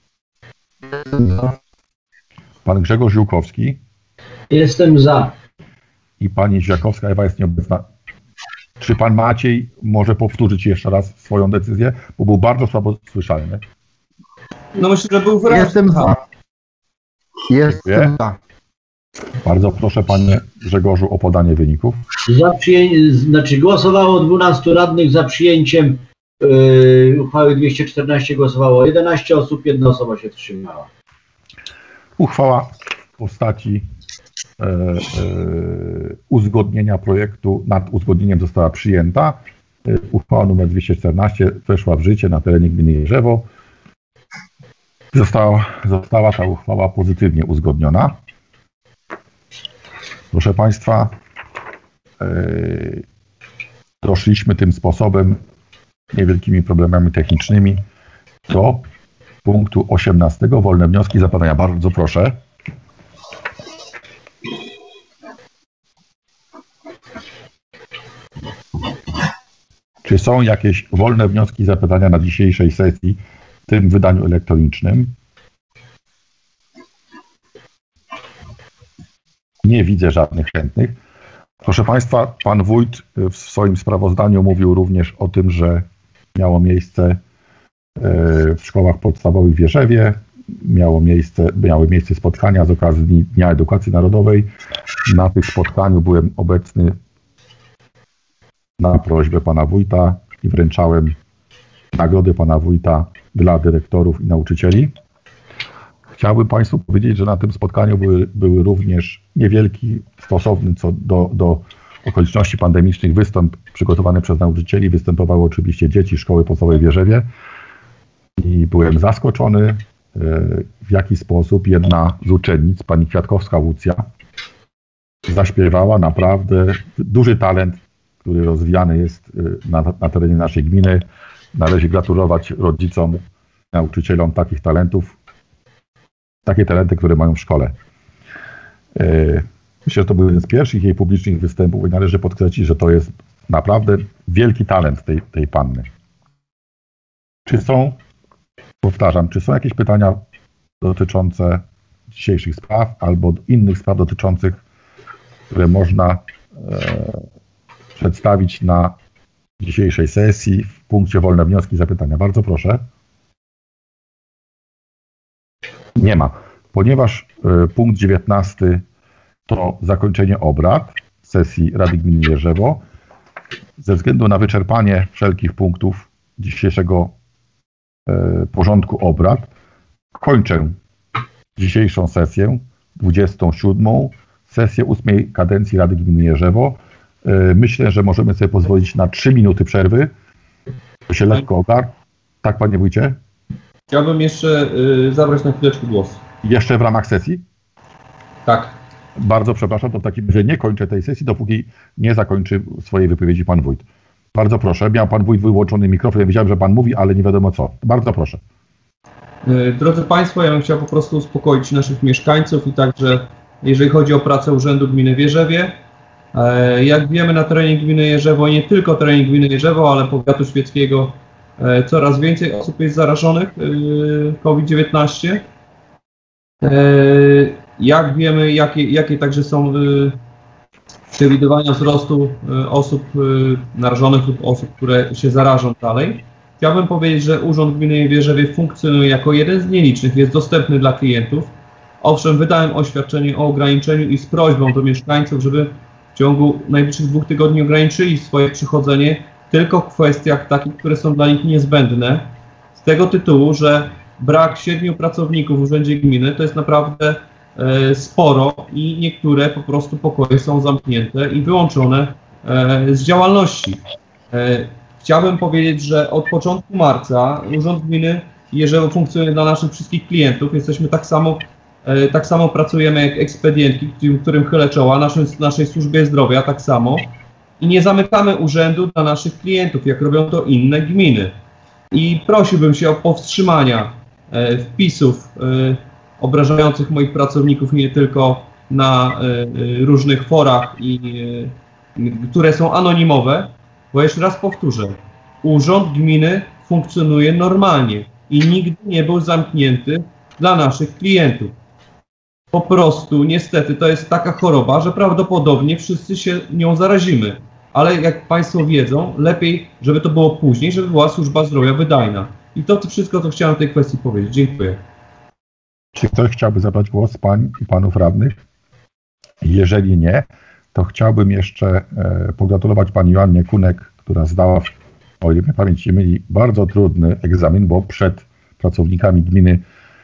Pan Grzegorz Ziółkowski. Jestem za. I pani Ziakowska Ewa jest nieobecna. Czy pan Maciej może powtórzyć jeszcze raz swoją decyzję? Bo był bardzo słabo słyszalny. No myślę, że był wyraźny. Jestem za. Jestem za. Bardzo proszę panie Grzegorzu o podanie wyników. Za przyję... Znaczy głosowało dwunastu radnych za przyjęciem yy, uchwały dwieście czternaście, głosowało jedenaście osób, jedna osoba się wstrzymała. Uchwała w postaci e, e, uzgodnienia projektu nad uzgodnieniem została przyjęta. E, uchwała nr dwieście czternaście weszła w życie na terenie gminy Jerzewo. Została, została ta uchwała pozytywnie uzgodniona. Proszę państwa, e, doszliśmy tym sposobem, niewielkimi problemami technicznymi, do punktu osiemnastego. Wolne wnioski i zapytania. Bardzo proszę. Czy są jakieś wolne wnioski i zapytania na dzisiejszej sesji w tym wydaniu elektronicznym? Nie widzę żadnych chętnych. Proszę państwa, pan wójt w swoim sprawozdaniu mówił również o tym, że miało miejsce w szkołach podstawowych w Wierzewie. Miało miejsce, miały miejsce spotkania z okazji Dnia Edukacji Narodowej. Na tych spotkaniu byłem obecny na prośbę pana wójta i wręczałem nagrody pana wójta dla dyrektorów i nauczycieli. Chciałbym państwu powiedzieć, że na tym spotkaniu były, były również niewielki, stosowny co do, do okoliczności pandemicznych występ przygotowany przez nauczycieli. Występowały oczywiście dzieci szkoły podstawowej w Wierzewie i byłem zaskoczony, w jaki sposób jedna z uczennic, pani Kwiatkowska Łucja, zaśpiewała. Naprawdę duży talent, który rozwijany jest na, na terenie naszej gminy. Należy gratulować rodzicom, nauczycielom takich talentów, takie talenty, które mają w szkole. Myślę, że to był jeden z pierwszych jej publicznych występów i należy podkreślić, że to jest naprawdę wielki talent tej, tej panny. Czy są, powtarzam, czy są jakieś pytania dotyczące dzisiejszych spraw albo innych spraw dotyczących, które można e, przedstawić na dzisiejszej sesji w punkcie wolne wnioski i zapytania? Bardzo proszę. Nie ma. Ponieważ e, punkt dziewiętnasty to zakończenie obrad sesji Rady Gminy Jerzewo, ze względu na wyczerpanie wszelkich punktów dzisiejszego e, porządku obrad, kończę dzisiejszą sesję, dwudziestą siódmą, sesję ósmej kadencji Rady Gminy Jerzewo. E, myślę, że możemy sobie pozwolić na trzy minuty przerwy. To się lekko ogar. Tak, panie wójcie? Chciałbym jeszcze y, zabrać na chwileczkę głos. Jeszcze w ramach sesji? Tak. Bardzo przepraszam, to w takim razie nie kończę tej sesji, dopóki nie zakończy swojej wypowiedzi pan wójt. Bardzo proszę. Miał pan wójt wyłączony mikrofon. Ja wiedziałem, że pan mówi, ale nie wiadomo co. Bardzo proszę. Drodzy Państwo, ja bym chciał po prostu uspokoić naszych mieszkańców i także, jeżeli chodzi o pracę Urzędu Gminy w Jerzewie. Jak wiemy, na terenie gminy Jerzewo, nie tylko terenie gminy Jerzewo, ale powiatu świeckiego, coraz więcej osób jest zarażonych COVID dziewiętnaście. Jak wiemy, jakie, jakie także są przewidywania wzrostu osób narażonych lub osób, które się zarażą dalej. Chciałbym powiedzieć, że Urząd Gminy w Jerzewie funkcjonuje jako jeden z nielicznych, jest dostępny dla klientów. Owszem, wydałem oświadczenie o ograniczeniu i z prośbą do mieszkańców, żeby w ciągu najbliższych dwóch tygodni ograniczyli swoje przychodzenie tylko w kwestiach takich, które są dla nich niezbędne. Z tego tytułu, że brak siedmiu pracowników w Urzędzie Gminy to jest naprawdę e, sporo i niektóre po prostu pokoje są zamknięte i wyłączone e, z działalności. E, chciałbym powiedzieć, że od początku marca Urząd Gminy Jerzewo funkcjonuje dla naszych wszystkich klientów. Jesteśmy tak samo, e, tak samo pracujemy jak ekspedientki, którym chylę czoła, naszym, naszej służbie zdrowia tak samo. I nie zamykamy urzędu dla naszych klientów, jak robią to inne gminy. I prosiłbym się o powstrzymania e, wpisów e, obrażających moich pracowników nie tylko na e, różnych forach, i, e, które są anonimowe, bo jeszcze raz powtórzę, Urząd Gminy funkcjonuje normalnie i nigdy nie był zamknięty dla naszych klientów. Po prostu niestety to jest taka choroba, że prawdopodobnie wszyscy się nią zarazimy. Ale jak Państwo wiedzą, lepiej, żeby to było później, żeby była służba zdrowia wydajna. I to wszystko, co chciałem w tej kwestii powiedzieć. Dziękuję. Czy ktoś chciałby zabrać głos z pań i panów radnych? Jeżeli nie, to chciałbym jeszcze e, pogratulować pani Joannie Kunek, która zdała, o ile mnie pamięć nie myli, bardzo trudny egzamin, bo przed pracownikami gminy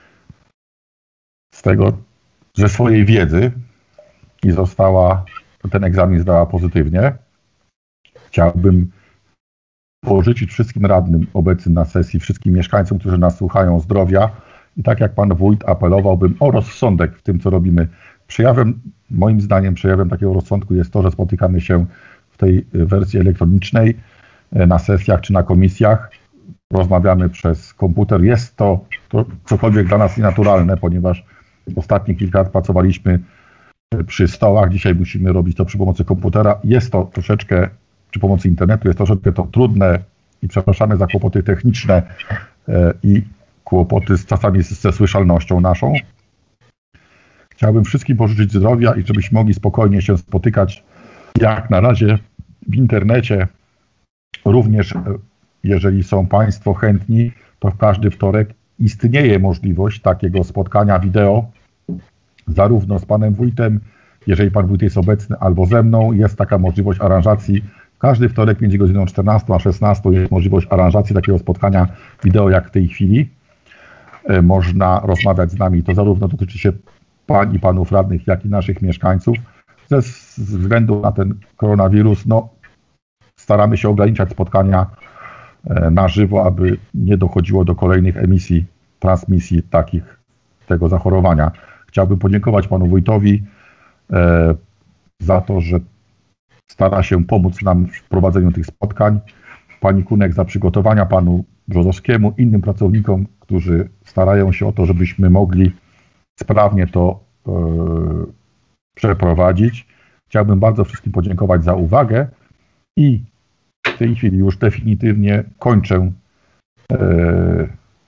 z tego, ze swojej wiedzy i została, ten egzamin zdała pozytywnie. Chciałbym pożyczyć wszystkim radnym obecnym na sesji, wszystkim mieszkańcom, którzy nas słuchają, zdrowia i tak jak pan wójt apelowałbym o rozsądek w tym, co robimy. Przejawem, moim zdaniem, przejawem takiego rozsądku jest to, że spotykamy się w tej wersji elektronicznej na sesjach czy na komisjach. Rozmawiamy przez komputer. Jest to, to cokolwiek dla nas nienaturalne, ponieważ ostatnie kilka lat pracowaliśmy przy stołach. Dzisiaj musimy robić to przy pomocy komputera. Jest to troszeczkę, przy pomocy internetu, jest troszeczkę to trudne i przepraszamy za kłopoty techniczne i kłopoty z, czasami ze słyszalnością naszą. Chciałbym wszystkim pożyczyć zdrowia i żebyśmy mogli spokojnie się spotykać jak na razie w internecie, również jeżeli są Państwo chętni, to w każdy wtorek istnieje możliwość takiego spotkania wideo, zarówno z Panem Wójtem, jeżeli Pan Wójt jest obecny, albo ze mną. Jest taka możliwość aranżacji. Każdy wtorek między godziną czternastą a szesnastą jest możliwość aranżacji takiego spotkania wideo jak w tej chwili. Można rozmawiać z nami. To zarówno dotyczy się Pań i Panów Radnych, jak i naszych mieszkańców. Ze względu na ten koronawirus, no, staramy się ograniczać spotkania na żywo, aby nie dochodziło do kolejnych emisji, transmisji takich, tego zachorowania. Chciałbym podziękować Panu Wójtowi e, za to, że stara się pomóc nam w prowadzeniu tych spotkań. Pani Kunek za przygotowania, Panu Brzozowskiemu, innym pracownikom, którzy starają się o to, żebyśmy mogli sprawnie to e, przeprowadzić. Chciałbym bardzo wszystkim podziękować za uwagę i w tej chwili już definitywnie kończę e,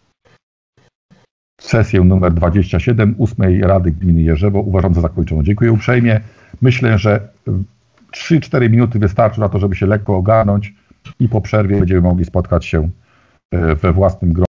sesję numer dwadzieścia siedem ósmej Rady Gminy Jerzewo. Uważam za zakończoną. Dziękuję uprzejmie. Myślę, że trzy cztery minuty wystarczy na to, żeby się lekko ogarnąć i po przerwie będziemy mogli spotkać się we własnym gronie.